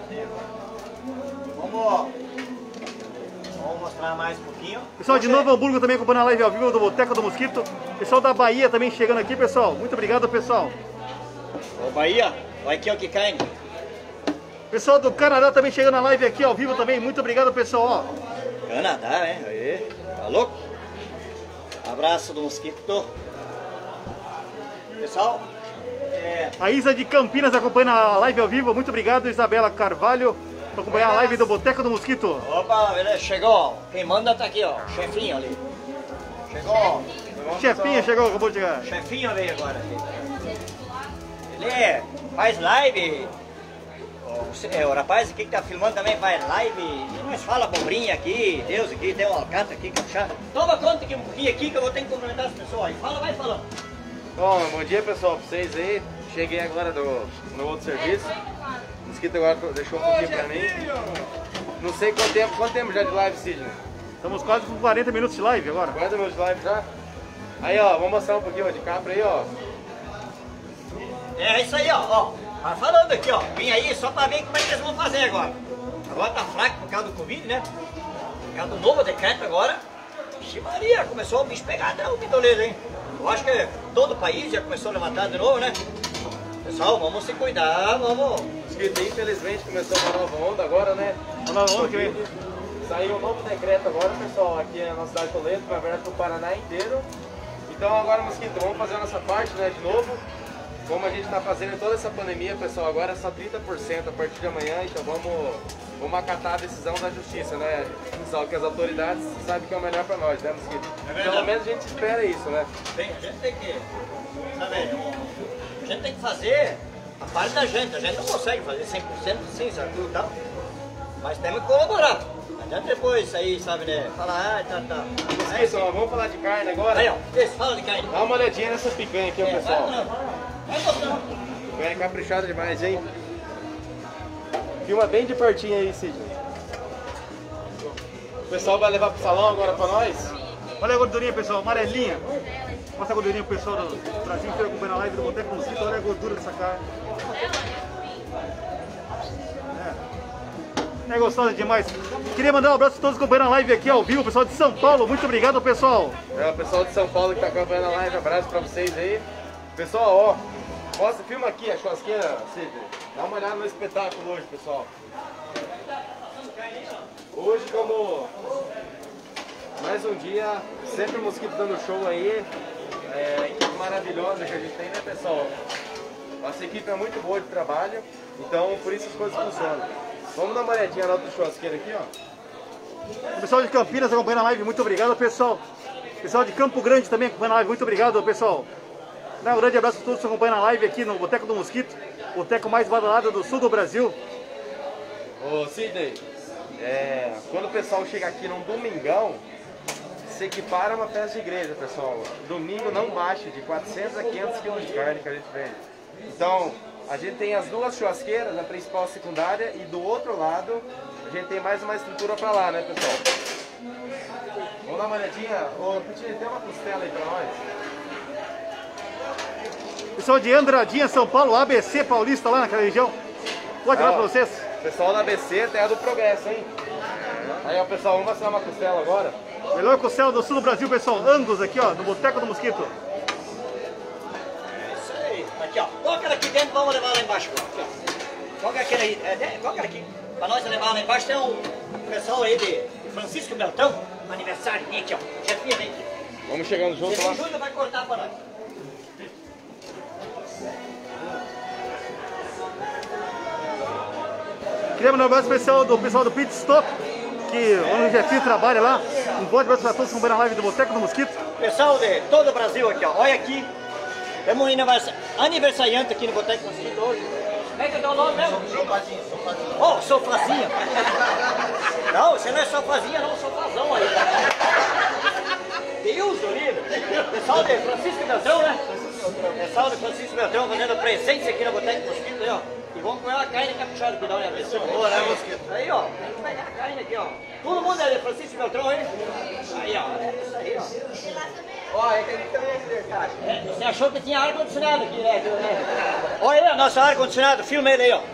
Vamos, vamos mostrar mais um pouquinho. Pessoal de Novo Hamburgo também acompanhando a live ao vivo do Boteco do Mosquito. Pessoal da Bahia também chegando aqui, pessoal. Muito obrigado, pessoal. Ô, Bahia, olha aqui, ó, que carne. Pessoal do Canadá também chegando na live aqui ao vivo também. Muito obrigado, pessoal. Ó. Canadá, hein? Aí, tá louco? Abraço do mosquito. Pessoal, é... A Isa de Campinas acompanhando a live ao vivo. Muito obrigado, Isabela Carvalho, por acompanhar a live do Boteco do Mosquito. Opa, beleza, chegou. Quem manda tá aqui, ó. Chefinho ali. Chegou. Chefinho chegou, acabou de chegar. Chefinho veio agora. Ele faz live. O, é, o rapaz aqui que tá filmando também faz live. E nós fala abobrinha aqui. Deus aqui, tem um alcatra aqui, caprichado. Toma conta que um pouquinho aqui que eu vou ter que cumprimentar as pessoas aí. Fala, vai falando. Bom, bom dia, pessoal, pra vocês aí. Cheguei agora do, no outro serviço. O mosquito agora deixou um pouquinho pra mim. Não sei quanto tempo, quanto tempo já de live, Sidney? Estamos quase com quarenta minutos de live agora. quarenta minutos de live já? Aí, ó, vou mostrar um pouquinho ó, de capra aí, ó. É isso aí, ó. ó. Tá falando aqui, ó. Vim aí só pra ver como é que eles vão fazer agora. Agora tá fraco por causa do Covid, né? Por causa do novo decreto agora. Vixe Maria, começou o bicho pegar, né, o pitoleiro, hein? Eu acho que todo o país já começou a levantar de novo, né? Pessoal, vamos se cuidar, vamos. Mosquito, infelizmente, começou uma nova onda agora, né? Uma nova onda que vem. Saiu um novo decreto agora, pessoal, aqui na cidade de Toledo, na verdade, no Paraná inteiro. Então agora, Mosquito, vamos fazer a nossa parte, né, de novo. como a gente está fazendo toda essa pandemia, pessoal, agora é só trinta por cento a partir de amanhã, então vamos, vamos acatar a decisão da justiça, né? Pessoal, que as autoridades sabem que é o melhor para nós, né, Mosquito? É Pelo menos a gente espera isso, né? Bem, a gente tem que, sabe, a gente tem que fazer a parte da gente, a gente não consegue fazer cem por cento sim, sabe, tudo tal, mas temos que colaborar. Não adianta depois aí, sabe, né, falar, ah, tá, tá. É isso, ó, vamos falar de carne agora? Aí, ó, esse, fala de carne. Dá uma olhadinha nessa picanha aqui, ó, É, pessoal. vai, vai gostando. Picanha caprichada demais, hein? Filma bem de pertinho aí, Sidney. O pessoal vai levar pro salão agora pra nós? Olha a gordurinha, pessoal, amarelinha. Mostra a gordurinha pro pessoal do Brasil inteiro acompanhando a live do Boteco do Mosquito. Olha a gordura dessa carne. É, é gostosa demais. Queria mandar um abraço a todos acompanhando a live aqui ao vivo, pessoal de São Paulo. Muito obrigado, pessoal. É, o pessoal de São Paulo que tá acompanhando a live, abraço pra vocês aí. Pessoal, ó, mostra, filma aqui a churrasqueira, Sidney. Dá uma olhada no espetáculo hoje, pessoal. Hoje, como mais um dia, sempre o Mosquito dando show aí. É, equipe maravilhosa que a gente tem, né, pessoal? Nossa equipe é muito boa de trabalho, então por isso as coisas funcionam. Vamos dar uma olhadinha na outra churrasqueira aqui, ó. O pessoal de Campinas acompanhando a live, muito obrigado, pessoal. O pessoal de Campo Grande também acompanhando a live, muito obrigado, pessoal. Um grande abraço a todos que acompanham a live aqui no Boteco do Mosquito, o boteco mais badalado do sul do Brasil. Ô, Sidney, é, quando o pessoal chega aqui num domingão, se equipara a uma festa de igreja, pessoal. Domingo não baixa de quatrocentos a quinhentos quilos de carne que a gente vende. Então, a gente tem as duas churrasqueiras, a principal e a secundária, e do outro lado, a gente tem mais uma estrutura pra lá, né, pessoal? Vamos dar uma olhadinha. Ô, Petit, tem uma costela aí pra nós? Pessoal de Andradinha, São Paulo, A B C Paulista lá naquela região. Pode falar Ah, pra vocês. Pessoal da A B C, terra do progresso, hein? Aí, ó, pessoal, vamos assar uma costela agora. Melhor costela do sul do Brasil, pessoal. Angus aqui, ó, no Boteco do Mosquito. Isso aí. Aqui, ó. Coloca ela aqui dentro, vamos levar lá embaixo. Aqui, ó. Coloca aquele aí. É, de- coloca ela aqui. Pra nós levar lá embaixo. Tem um pessoal aí de Francisco Beltrão. Aniversário dele aqui, ó. Jefinha vem aqui. Vamos chegando junto Você lá. Júnior vai cortar pra nós. Queria mandar um abraço especial do pessoal do Pit Stop, que onde o Jefinho trabalha lá. Um forte abraço pra todos que acompanham a live do Boteco do Mosquito. Pessoal de todo o Brasil aqui, ó. Olha aqui. Temos um anivers- aniversariante aqui no Boteco do Mosquito hoje. Como é que é o nome mesmo? Sofazinho, sofazinho. Oh, sofazinha. Não, você não é sofazinha, não, sofazão aí. Deus do livro. Pessoal de Francisco Beltrão, né? Pessoal de Francisco Beltrão fazendo presença aqui no Boteco do Mosquito, aí, ó. E vamos comer uma carne caprichada aqui, dá uma vez. Boa, né, Mosquito? Aí, ó. Vamos pegar a carne aqui, ó. Todo mundo é de Francisco Beltrão, hein? Aí, ó. É isso aí, ó. Ó, é que aqui também é caixa. É, você achou que tinha ar-condicionado aqui, né? Olha aí, ó, nosso ar-condicionado. Filma ele aí, ó.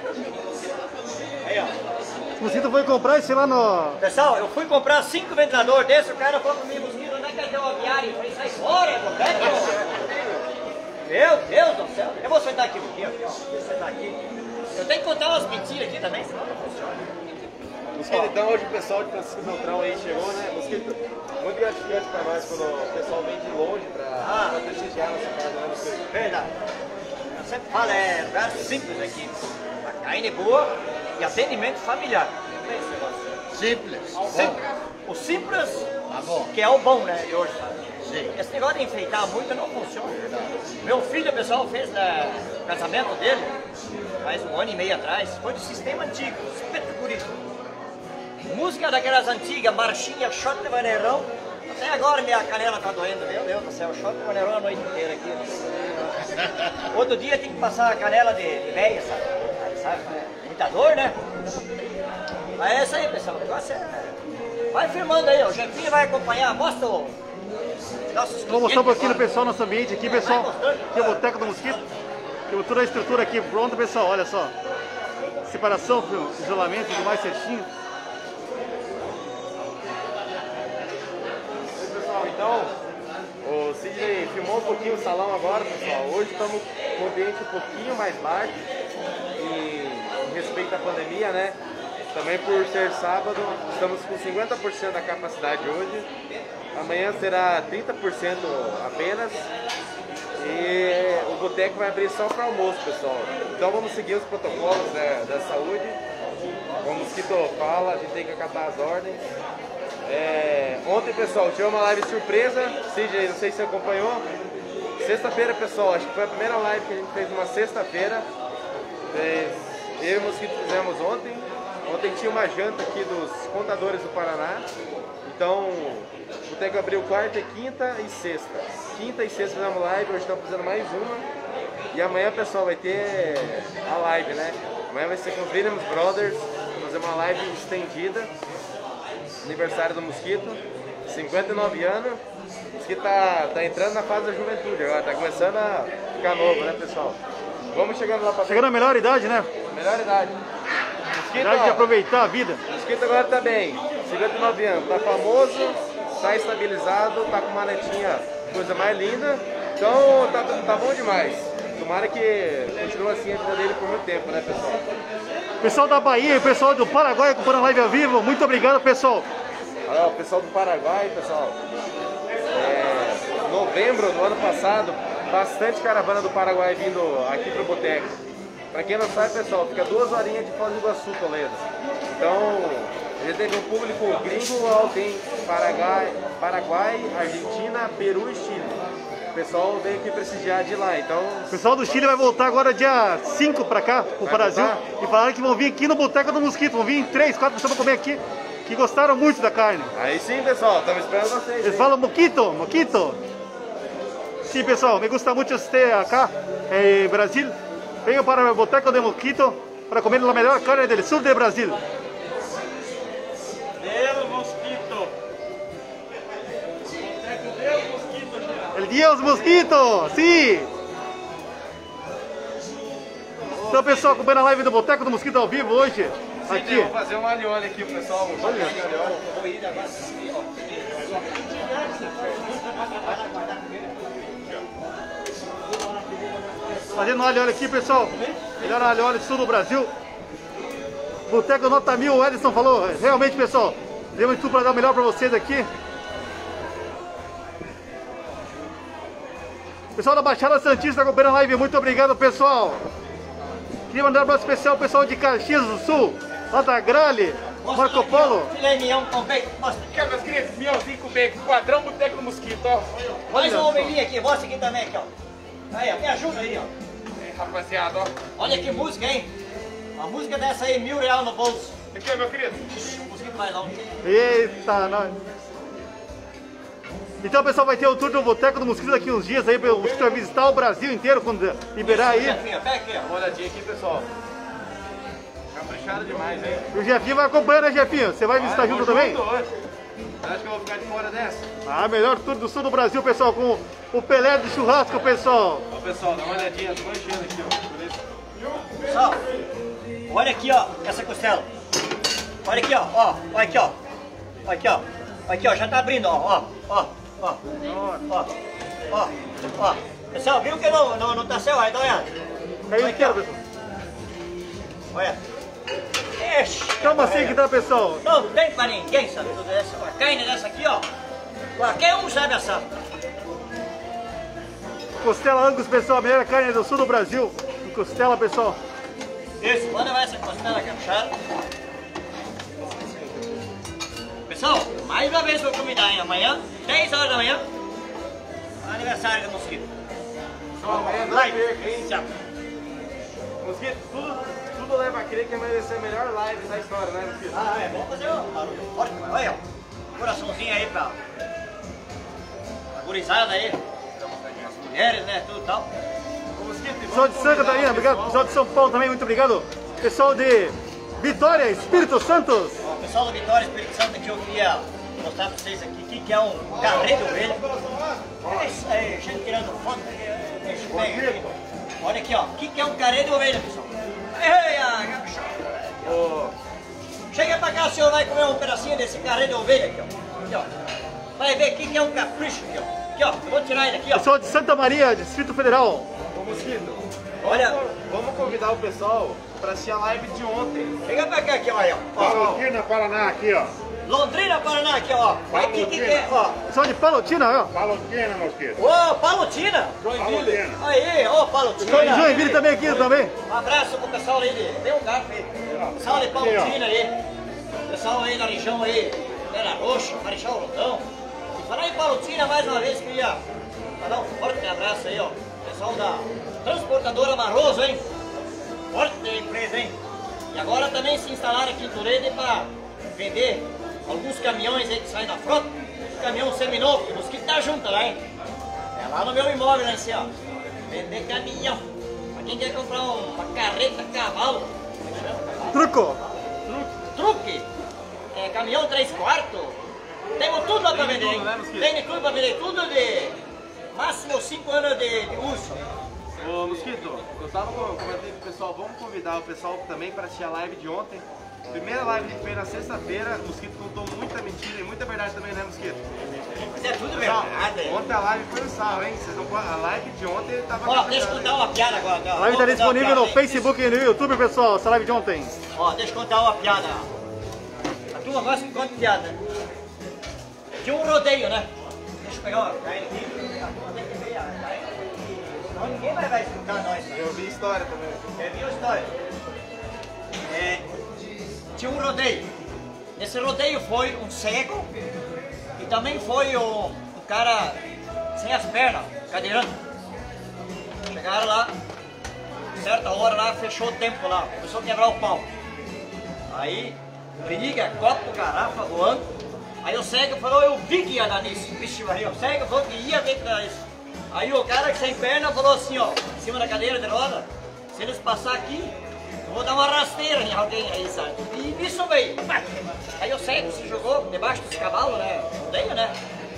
Aí, ó. O Mosquito foi comprar esse lá no... Pessoal, eu fui comprar cinco ventiladores desses, o cara falou comigo, Mosquito, onde é que é o aviário? Eu falei, sai fora, Boteco. Meu Deus do céu. Eu vou sentar aqui um pouquinho, ó. Vou sentar aqui. Eu tenho que contar umas mentiras aqui também, senão não funciona. Mosquito, então hoje o pessoal de Francisco Beltrão aí chegou, né? Mosquito, muito gratificante pra nós quando o pessoal vem de longe pra, Ah. pra prestigiar nossa casa, né, Mosquito? Verdade. Eu sempre falo, é lugar simples aqui. A carne boa e atendimento familiar. Não tem esse negócio. Simples. Simples. O simples, Tá bom. que é o bom, né, de hoje, sabe? Sim. Esse negócio de enfeitar muito não funciona. Meu filho, o pessoal fez né, o casamento dele faz um ano e meio atrás. Foi do sistema antigo, espetacular. Música daquelas antigas, marchinha, shot de maneirão. Até agora minha canela tá doendo, meu Deus do céu, shot de maneirão a noite inteira aqui. Outro dia tem que passar a canela de, de veia, sabe? Aí, sabe? Muita dor, né? Mas é isso aí, pessoal. O negócio é... Vai filmando aí, ó. O Jefinho vai acompanhar. Mostra o... nossos Vou mostrar um pouquinho do clientes, pessoal, nosso ambiente aqui, pessoal. Aqui é o Boteco do Mosquito. Tem toda a estrutura aqui pronta, pessoal. Olha só. Separação, isolamento, tudo mais certinho. Pessoal, então, o Sidney filmou um pouquinho o salão agora, pessoal. Hoje estamos com um ambiente um pouquinho mais baixo e em respeito à pandemia, né? Também por ser sábado, estamos com cinquenta por cento da capacidade hoje. Amanhã será trinta por cento apenas. E o boteco vai abrir só para almoço, pessoal. Então vamos seguir os protocolos, né, da saúde. Como o mosquito fala, a gente tem que acatar as ordens. É, ontem, pessoal, tive uma live surpresa. C J, não sei se você acompanhou. Sexta-feira, pessoal, acho que foi a primeira live que a gente fez numa sexta-feira. Eu e o Mosquito fizemos ontem. Ontem tinha uma janta aqui dos contadores do Paraná. Então, o boteco abriu quarta, quinta e sexta. Quinta e sexta fizemos live, hoje estamos fazendo mais uma. E amanhã, pessoal, vai ter a live, né? Amanhã vai ser com os Williams Brothers. Vamos fazer uma live estendida. Aniversário do Mosquito, cinquenta e nove anos. O Mosquito tá, tá entrando na fase da juventude agora, tá começando a ficar novo, né, pessoal? Vamos chegando lá pra Chegando na melhor idade, né? Melhor idade. Mosquito, Idade de ó, aproveitar a vida. o Mosquito agora tá bem, cinquenta e nove anos, tá famoso, tá estabilizado, tá com uma netinha, coisa mais linda. Então tá, tá bom demais. Tomara que continue assim a vida dele por muito tempo, né, pessoal? Pessoal da Bahia e o pessoal do Paraguai acompanhando a live ao vivo, muito obrigado, pessoal. Olha, o pessoal do Paraguai, pessoal. É, novembro do ano passado, bastante caravana do Paraguai vindo aqui pro boteco. Pra quem não sabe, pessoal, fica duas horinhas de Foz do Iguaçu, Toledo. Então, ele teve um público gringo, tem Paraguai, Paraguai, Argentina, Peru e Chile. O pessoal veio aqui prestigiar de lá, então... O pessoal do Chile vai voltar agora dia cinco pra cá, pro Vai Brasil. voltar? E falaram que vão vir aqui no Boteco do Mosquito. Vão vir três, quatro pessoas pra comer aqui, que gostaram muito da carne. Aí sim, pessoal, estamos esperando vocês. Eles hein? falam Moquito, Moquito. Sim, pessoal, me gusta mucho estar acá en Brasil. Vengo para el Boteco de Moquito para comer la mejor carne del sur de Brasil. Deus, mosquito. Boteco Deus, mosquito. El Dios Mosquito, sim! Então, pessoal, acompanhando a live do Boteco do Mosquito ao vivo hoje, Sim, aqui. vou fazer um alho-olho aqui, pessoal. Um olha. Fazendo alho óleo aqui, pessoal. Melhor alho óleo do sul do Brasil. Boteco Nota Mil, o Edson falou. Realmente, pessoal, demos tudo para dar o melhor para vocês aqui. Pessoal da Baixada Santista acompanhando a live, muito obrigado, pessoal. Queria mandar um abraço especial ao pessoal de Caxias do Sul, lá da Grale, Marco Polo. Filé mignon com bacon. Mostra. Aqui, ó, meus queridos, miãozinho com bacon, quadrão Boteco do Mosquito, ó. Mais uma ovelhinha aqui, mostra aqui também, aqui, ó. Aí, ó, me ajuda aí, ó. Aí, rapaziada, ó. Olha que música, hein? Uma música dessa aí, mil reais no bolso. Aqui, ó, meu querido. O mosquito vai longe. Eita, nós. Então, pessoal, vai ter o tour do Boteco do Mosquito daqui uns dias aí, para o Mosquito vai visitar o Brasil inteiro quando liberar aí. Jefinho, pega aqui, ó. Uma olhadinha aqui, pessoal. Caprichado demais, hein? O Jefinho vai acompanhando, né, Jefinho? Você vai visitar Ah, junto vou também? junto hoje. Você acha que eu vou ficar de fora dessa? Ah, melhor tour do sul do Brasil, pessoal, com o Pelé do churrasco, pessoal. Ó, pessoal, dá uma olhadinha, tô enchendo aqui, ó. Beleza? Pessoal, olha aqui, ó, essa costela. Olha aqui, ó, ó, olha aqui, ó. Olha aqui, ó. Olha aqui, ó, já tá abrindo, ó, ó, ó, ó. Ó, ó, ó. Pessoal, viu que não, não, não tá céu aí, dá uma olhada. Caiu Olha aqui, ó. inteiro, pessoal. Olha. Ixi, Calma assim que tá, pessoal. não tem pra ninguém, sabe? Tudo essa, uma carne dessa aqui, ó. Qualquer um sabe assar. Costela Angus, pessoal, a melhor carne do sul do Brasil. Costela, pessoal. Isso, manda mais essa costela caprichada. Pessoal, mais uma vez vou convidar, hein? Amanhã, dez horas da manhã, aniversário do Mosquito. Pessoal, amanhã não Live. perca, hein? Tchau. Mosquito, tudo, tudo leva a crer que amanhã vai ser a melhor live da história, né, Mosquito? Ah, é bom fazer um barulho forte. Olha, ó, coraçãozinho aí pra a gurizada aí, as mulheres, né, tudo tal. Ô, Mosquito, Pessoal de Santa Catarina, obrigado. Pessoal de São Paulo também, muito obrigado. Pessoal de Vitória, Espírito Santo. Ó, pessoal do Vitória Espírito Santo, que eu queria mostrar pra vocês aqui, que, que é um carreiro de ovelha. É isso aí, gente tirando foto. Deixa eu pegar aqui. Olha aqui, ó, o que, que é um carreiro de ovelha, pessoal? Ei, ah, Ô, chega pra cá, o senhor vai comer um pedacinho desse carreiro de ovelha aqui, ó. Aqui, ó. Vai ver o que, que é um capricho aqui, ó. Aqui, ó, eu vou tirar ele aqui, ó. Pessoal de Santa Maria, Distrito Federal. ô Mosquito, Olha. vamos, vamos convidar o pessoal pra assistir a live de ontem. Chega pra cá aqui, olha, ó. ó. Aqui na Paraná, aqui, ó. Londrina, Paraná, aqui, ó. Vai que que quer, ó. Pessoal de Palotina, ó. Palotina, Mosquito. Ô, Palotina. Palotina. Aí, ó, Pessoal de Palotina. Joinville também aqui, também. Um abraço pro pessoal aí de... Vem um garfo aí. Pessoal de Palotina aí. Pessoal aí da região aí. Era Roxa, Marechal Rondão. E falar em Palotina, mais uma vez, queria mandar um forte abraço aí, ó. Pessoal da transportadora Marroso, hein? Forte empresa, hein? E agora também se instalaram aqui em Turede para vender alguns caminhões aí que saem da frota. Caminhão seminovo, que o Mosquito tá junto lá, hein? É lá no meu imóvel, lá em cima, ó. Vender caminhão. Pra quem quer comprar uma carreta cavalo. Como é que chama? Truco. Truque. É, caminhão três quartos. Temos tudo lá pra vender, hein? Tem tudo pra vender, tudo de máximo cinco anos de, de uso. Ô Mosquito, eu tava comentando com o pessoal, vamos convidar o pessoal também para assistir a live de ontem. Primeira live que fez na sexta-feira, o Mosquito contou muita mentira e muita verdade também, né, Mosquito? Mas é tudo Pessoal, verdade. ontem a live foi no sarro, hein? Vocês não... A live de ontem tava... Ó, deixa eu contar uma piada agora. Tá? A live está disponível no Facebook e no YouTube, pessoal. Essa live de ontem. Ó, deixa eu contar uma piada. A turma gosta que conta piada. De um rodeio, né? Deixa eu pegar uma carne aqui. Senão ninguém vai, vai escutar nós. Né? Eu vi história também. É, viu a história? É, tinha um rodeio. Nesse rodeio foi um cego e também foi um, um cara sem as pernas, cadeirante. Chegaram lá, certa hora lá, fechou o tempo lá, começou a quebrar o pau. Aí, briga, copo, garrafa, voando. Aí o cego falou, eu vi que ia dar nisso. Vixe, Maria, o cego falou que ia ver que ia dar isso. Aí o cara que sem perna falou assim, ó, em cima da cadeira de roda, se eles passar aqui, eu vou dar uma rasteira em alguém aí, sabe? E nisso veio. Aí o cego se jogou debaixo dos cavalos, né? Rodeio, né?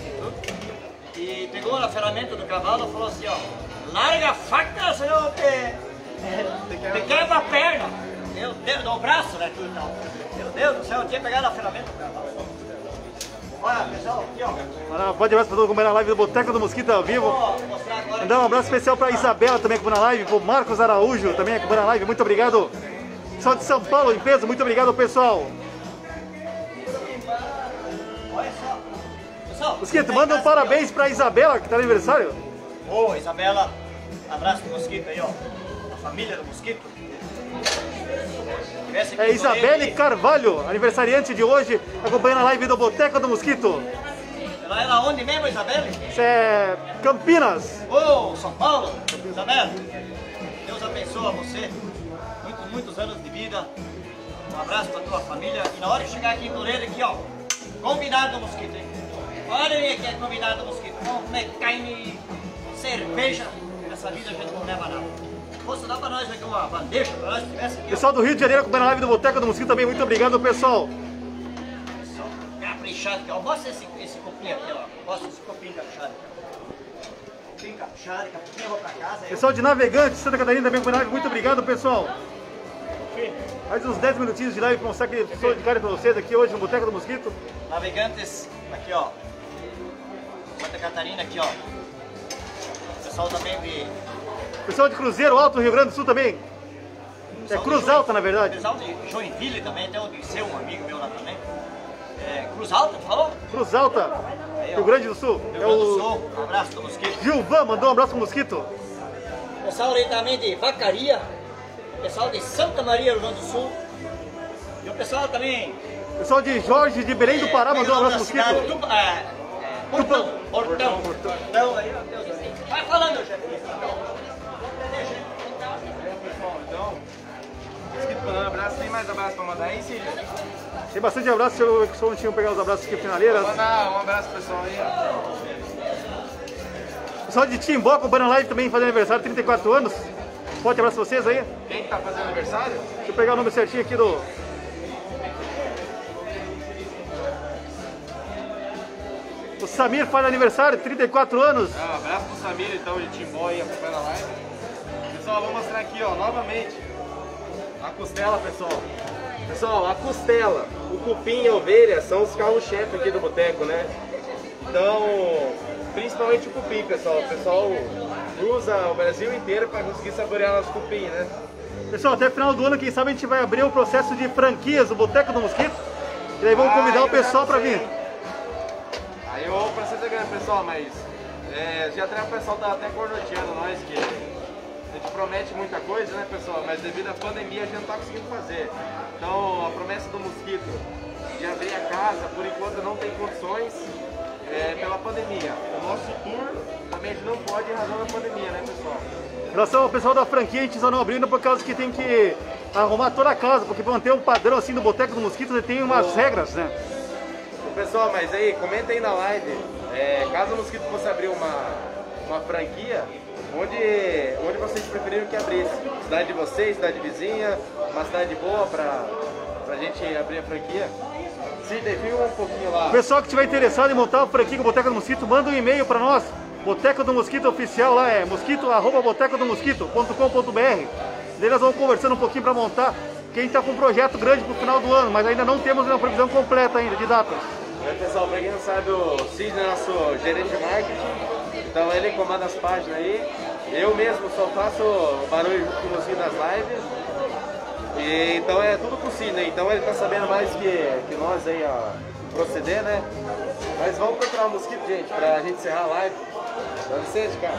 E pegou na ferramenta do cavalo e falou assim, ó, larga a faca, senão te, te quebra a perna. Meu Deus, do braço, né? Tudo, então. Meu Deus do céu, eu tinha pegado a ferramenta do cavalo. Olha, pessoal, aqui, ó. Pode abraço para todo mundo na live do Boteco do Mosquito ao vivo. Vou mostrar agora. Mandar um abraço especial para Isabela também que foi na live, para o Marcos Araújo também que foi na live. Muito obrigado. Pessoal de São Paulo, em peso, muito obrigado, pessoal. Olha só. Pessoal, Mosquito, manda um parabéns para Isabela que está no aniversário. Ô, Isabela, abraço do Mosquito aí, ó. A família do Mosquito. É Isabelle Carvalho, aniversariante de hoje, acompanhando a live do Boteco do Mosquito. Ela era onde mesmo, Isabelle? Isso é Campinas. Ô, São Paulo. Isabelle, Deus abençoe você. Muitos, muitos anos de vida. Um abraço pra tua família. E na hora de chegar aqui em Toledo, aqui, ó, convidado do Mosquito, hein? Olha aí que é convidado do Mosquito. Vamos comer carne, cerveja. Nessa vida a gente não leva nada. Posso dar pra nós aqui uma bandeja pra nós que tivesse aqui? Pessoal do Rio de Janeiro acompanhando a live do Boteco do Mosquito também, muito obrigado, pessoal. Pessoal, caprichado aqui, ó. Mostra esse, esse copinho aqui, ó. Mostra esse copinho caprichado. Copinho caprichado, daqui a pouquinho eu vou pra casa. Pessoal de Navegante, Santa Catarina também acompanhando a live, muito obrigado, pessoal. Mais uns dez minutinhos de live para mostrar que sou de cara pra vocês aqui hoje no Boteco do Mosquito. Navegantes, aqui, ó. Santa Catarina, aqui, ó. Pessoal também de... Pessoal de Cruzeiro Alto, Rio Grande do Sul também. É Cruz Alta, na verdade. Pessoal de Joinville também, até o Odisseu, um amigo meu lá também. É, Cruz Alta, falou? Cruz Alta, Aí, Rio Grande do Sul. Rio É Grande do o Sul, um abraço do Mosquito. Gilvan mandou um abraço pro Mosquito. Pessoal aí também de Vacaria. Pessoal de Santa Maria, Rio Grande do Sul. E o pessoal também... Pessoal de Jorge de Belém do Pará mandou um abraço pro Mosquito. Tupa, é, é, Portão, Portão, Portão. Então, aí, ó, Deus. Vai falando, chefe. Então, Mosquito mandando abraço, tem mais abraço pra mandar aí, Cílio? Tem bastante abraço, eu só não tinha pegar os abraços aqui finaleiras. Vou mandar um abraço pro pessoal aí, ó. Pessoal de Timbó acompanhando a live também fazendo aniversário, trinta e quatro anos. Forte abraço pra vocês aí. Quem que tá fazendo aniversário? Deixa eu pegar o nome certinho aqui do... O Samir faz aniversário, trinta e quatro anos. Ah, um abraço pro Samir, então, de Timbó aí, acompanhando a live. Pessoal, vou mostrar aqui, ó, novamente, a costela, pessoal. Pessoal, a costela, o cupim e a ovelha são os carros-chefe aqui do boteco, né? Então, principalmente o cupim, pessoal. O pessoal cruza o Brasil inteiro para conseguir saborear nosso cupim, né? Pessoal, até o final do ano, quem sabe a gente vai abrir o processo de franquias do Boteco do Mosquito. E aí vamos convidar o pessoal para vir. Aí eu vou pra Santa Grande, pessoal, mas é, já tem o pessoal tá até cornoteando nós, que a gente promete muita coisa, né, pessoal, mas devido à pandemia a gente não tá conseguindo fazer. Então a promessa do Mosquito de abrir a casa, por enquanto não tem condições, é, pela pandemia. O nosso tour também a gente não pode em razão da pandemia, né, pessoal? Em relação ao pessoal da franquia, a gente só não abrindo por causa que tem que arrumar toda a casa, porque para manter um padrão assim do Boteco do Mosquito, você tem umas regras, né? Pessoal, mas aí, comenta aí na live, é, caso o Mosquito fosse abrir uma, uma franquia, onde, onde vocês preferiram que abrisse? Cidade de vocês, cidade vizinha, uma cidade boa pra, pra gente abrir a franquia? Sim, define um pouquinho lá. O pessoal que estiver interessado em montar a franquia com o Boteco do Mosquito, manda um e-mail para nós, Boteco do Mosquito Oficial, lá é mosquito arroba boteco do mosquito ponto com ponto br. Daí nós vamos conversando um pouquinho para montar, que a gente está com um projeto grande para o final do ano, mas ainda não temos uma previsão completa ainda de datas. É, pessoal, para quem não sabe, o Sidney é nosso gerente de marketing, então ele comanda as páginas aí. Eu mesmo só faço barulho junto com o Mosquito nas lives, e, então é tudo com o Sidney, então ele está sabendo mais que, que nós aí, ó, proceder, né? Mas vamos procurar o Mosquito, gente, para a gente encerrar a live. Dá licença, cara.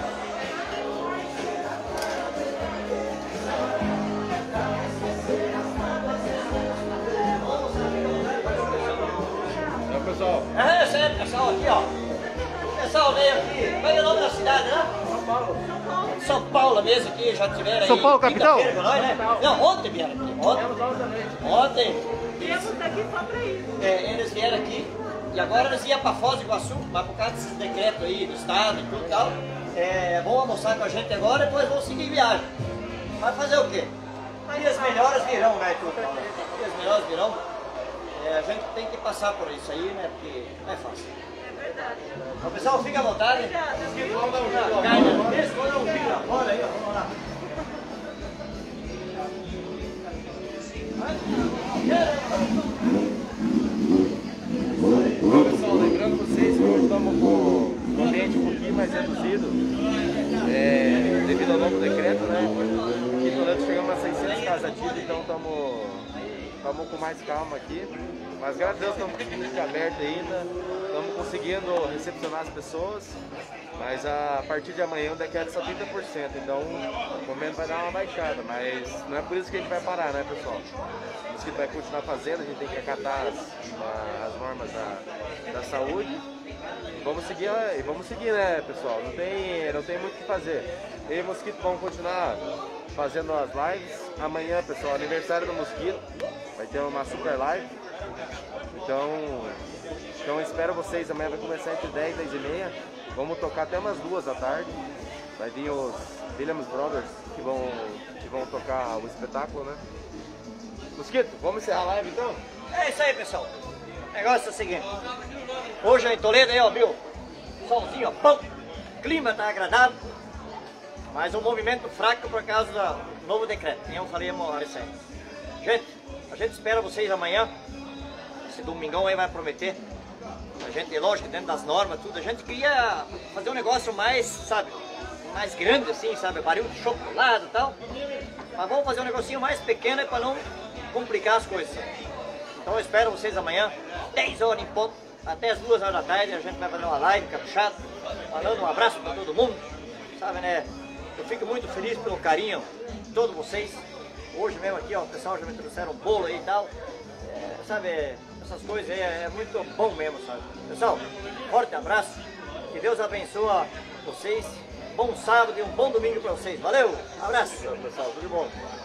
Então, pessoal. É, sério, pessoal, aqui, ó. Pessoal, veio aqui. Qual é o nome da cidade, né? São Paulo. São Paulo mesmo aqui, já tiveram aí. São Paulo, capital? Com nós, né? Não, ontem vieram aqui. Ontem. Ontem. Viemos aqui só pra isso. É, eles vieram aqui e agora eles iam para Foz do Iguaçu, mas por causa desses decretos aí do estado e tudo e tal, é, vão almoçar com a gente agora e depois vão seguir viagem. Vai fazer o quê? Dias melhores virão, né, tudo? Dias melhores virão. É, a gente tem que passar por isso aí, né, porque não é fácil. É verdade. Então, pessoal, fica à vontade. Vamos dar um jogo. Carne, vamos dar um vídeo lá fora aí, ó. Vamos lá. Bom, pessoal, lembrando vocês que hoje estamos com um ambiente um pouquinho mais reduzido, é, devido ao novo decreto, né? Aqui no Leandro chegamos a seiscentas casas ativas, então estamos com mais calma aqui. Mas graças a Deus estamos conseguindo ficar aberto ainda, estamos conseguindo recepcionar as pessoas, mas a partir de amanhã o decreto é só trinta por cento, então o momento vai dar uma baixada, mas não é por isso que a gente vai parar, né, pessoal? O Mosquito vai continuar fazendo, a gente tem que acatar as, as normas da, da saúde e vamos seguir, e vamos seguir, né, pessoal? Não tem, não tem muito o que fazer. Eu e o Mosquito vamos continuar fazendo as lives. Amanhã, pessoal, aniversário do Mosquito, vai ter uma super live. Então, então espero vocês, amanhã vai começar entre dez e dez e meia, vamos tocar até umas duas da tarde, vai vir os Williams Brothers que vão, que vão tocar o espetáculo, né? Mosquito, vamos encerrar a live então? É isso aí, pessoal. O negócio é o seguinte, hoje é em Toledo aí, ó, viu? Solzinho, ó, pão, clima tá agradável, mas um movimento fraco por causa do novo decreto, que eu falei uma hora recente. Gente, a gente espera vocês amanhã. Esse domingão aí vai prometer. A gente, lógico, dentro das normas, tudo. A gente queria fazer um negócio mais, sabe, mais grande assim, sabe, baril de chocolate e tal. Mas vamos fazer um negocinho mais pequeno para não complicar as coisas. Então eu espero vocês amanhã, dez horas em ponto, até as duas horas da tarde. A gente vai fazer uma live caprichada, mandando um abraço para todo mundo. Sabe, né? Eu fico muito feliz pelo carinho de todos vocês. Hoje mesmo aqui, ó, o pessoal já me trouxeram um bolo aí e tal. É, sabe, essas coisas aí é, é muito bom mesmo, sabe? Pessoal, forte abraço, que Deus abençoe vocês, bom sábado e um bom domingo para vocês. Valeu, abraço! Pessoal, tudo bom?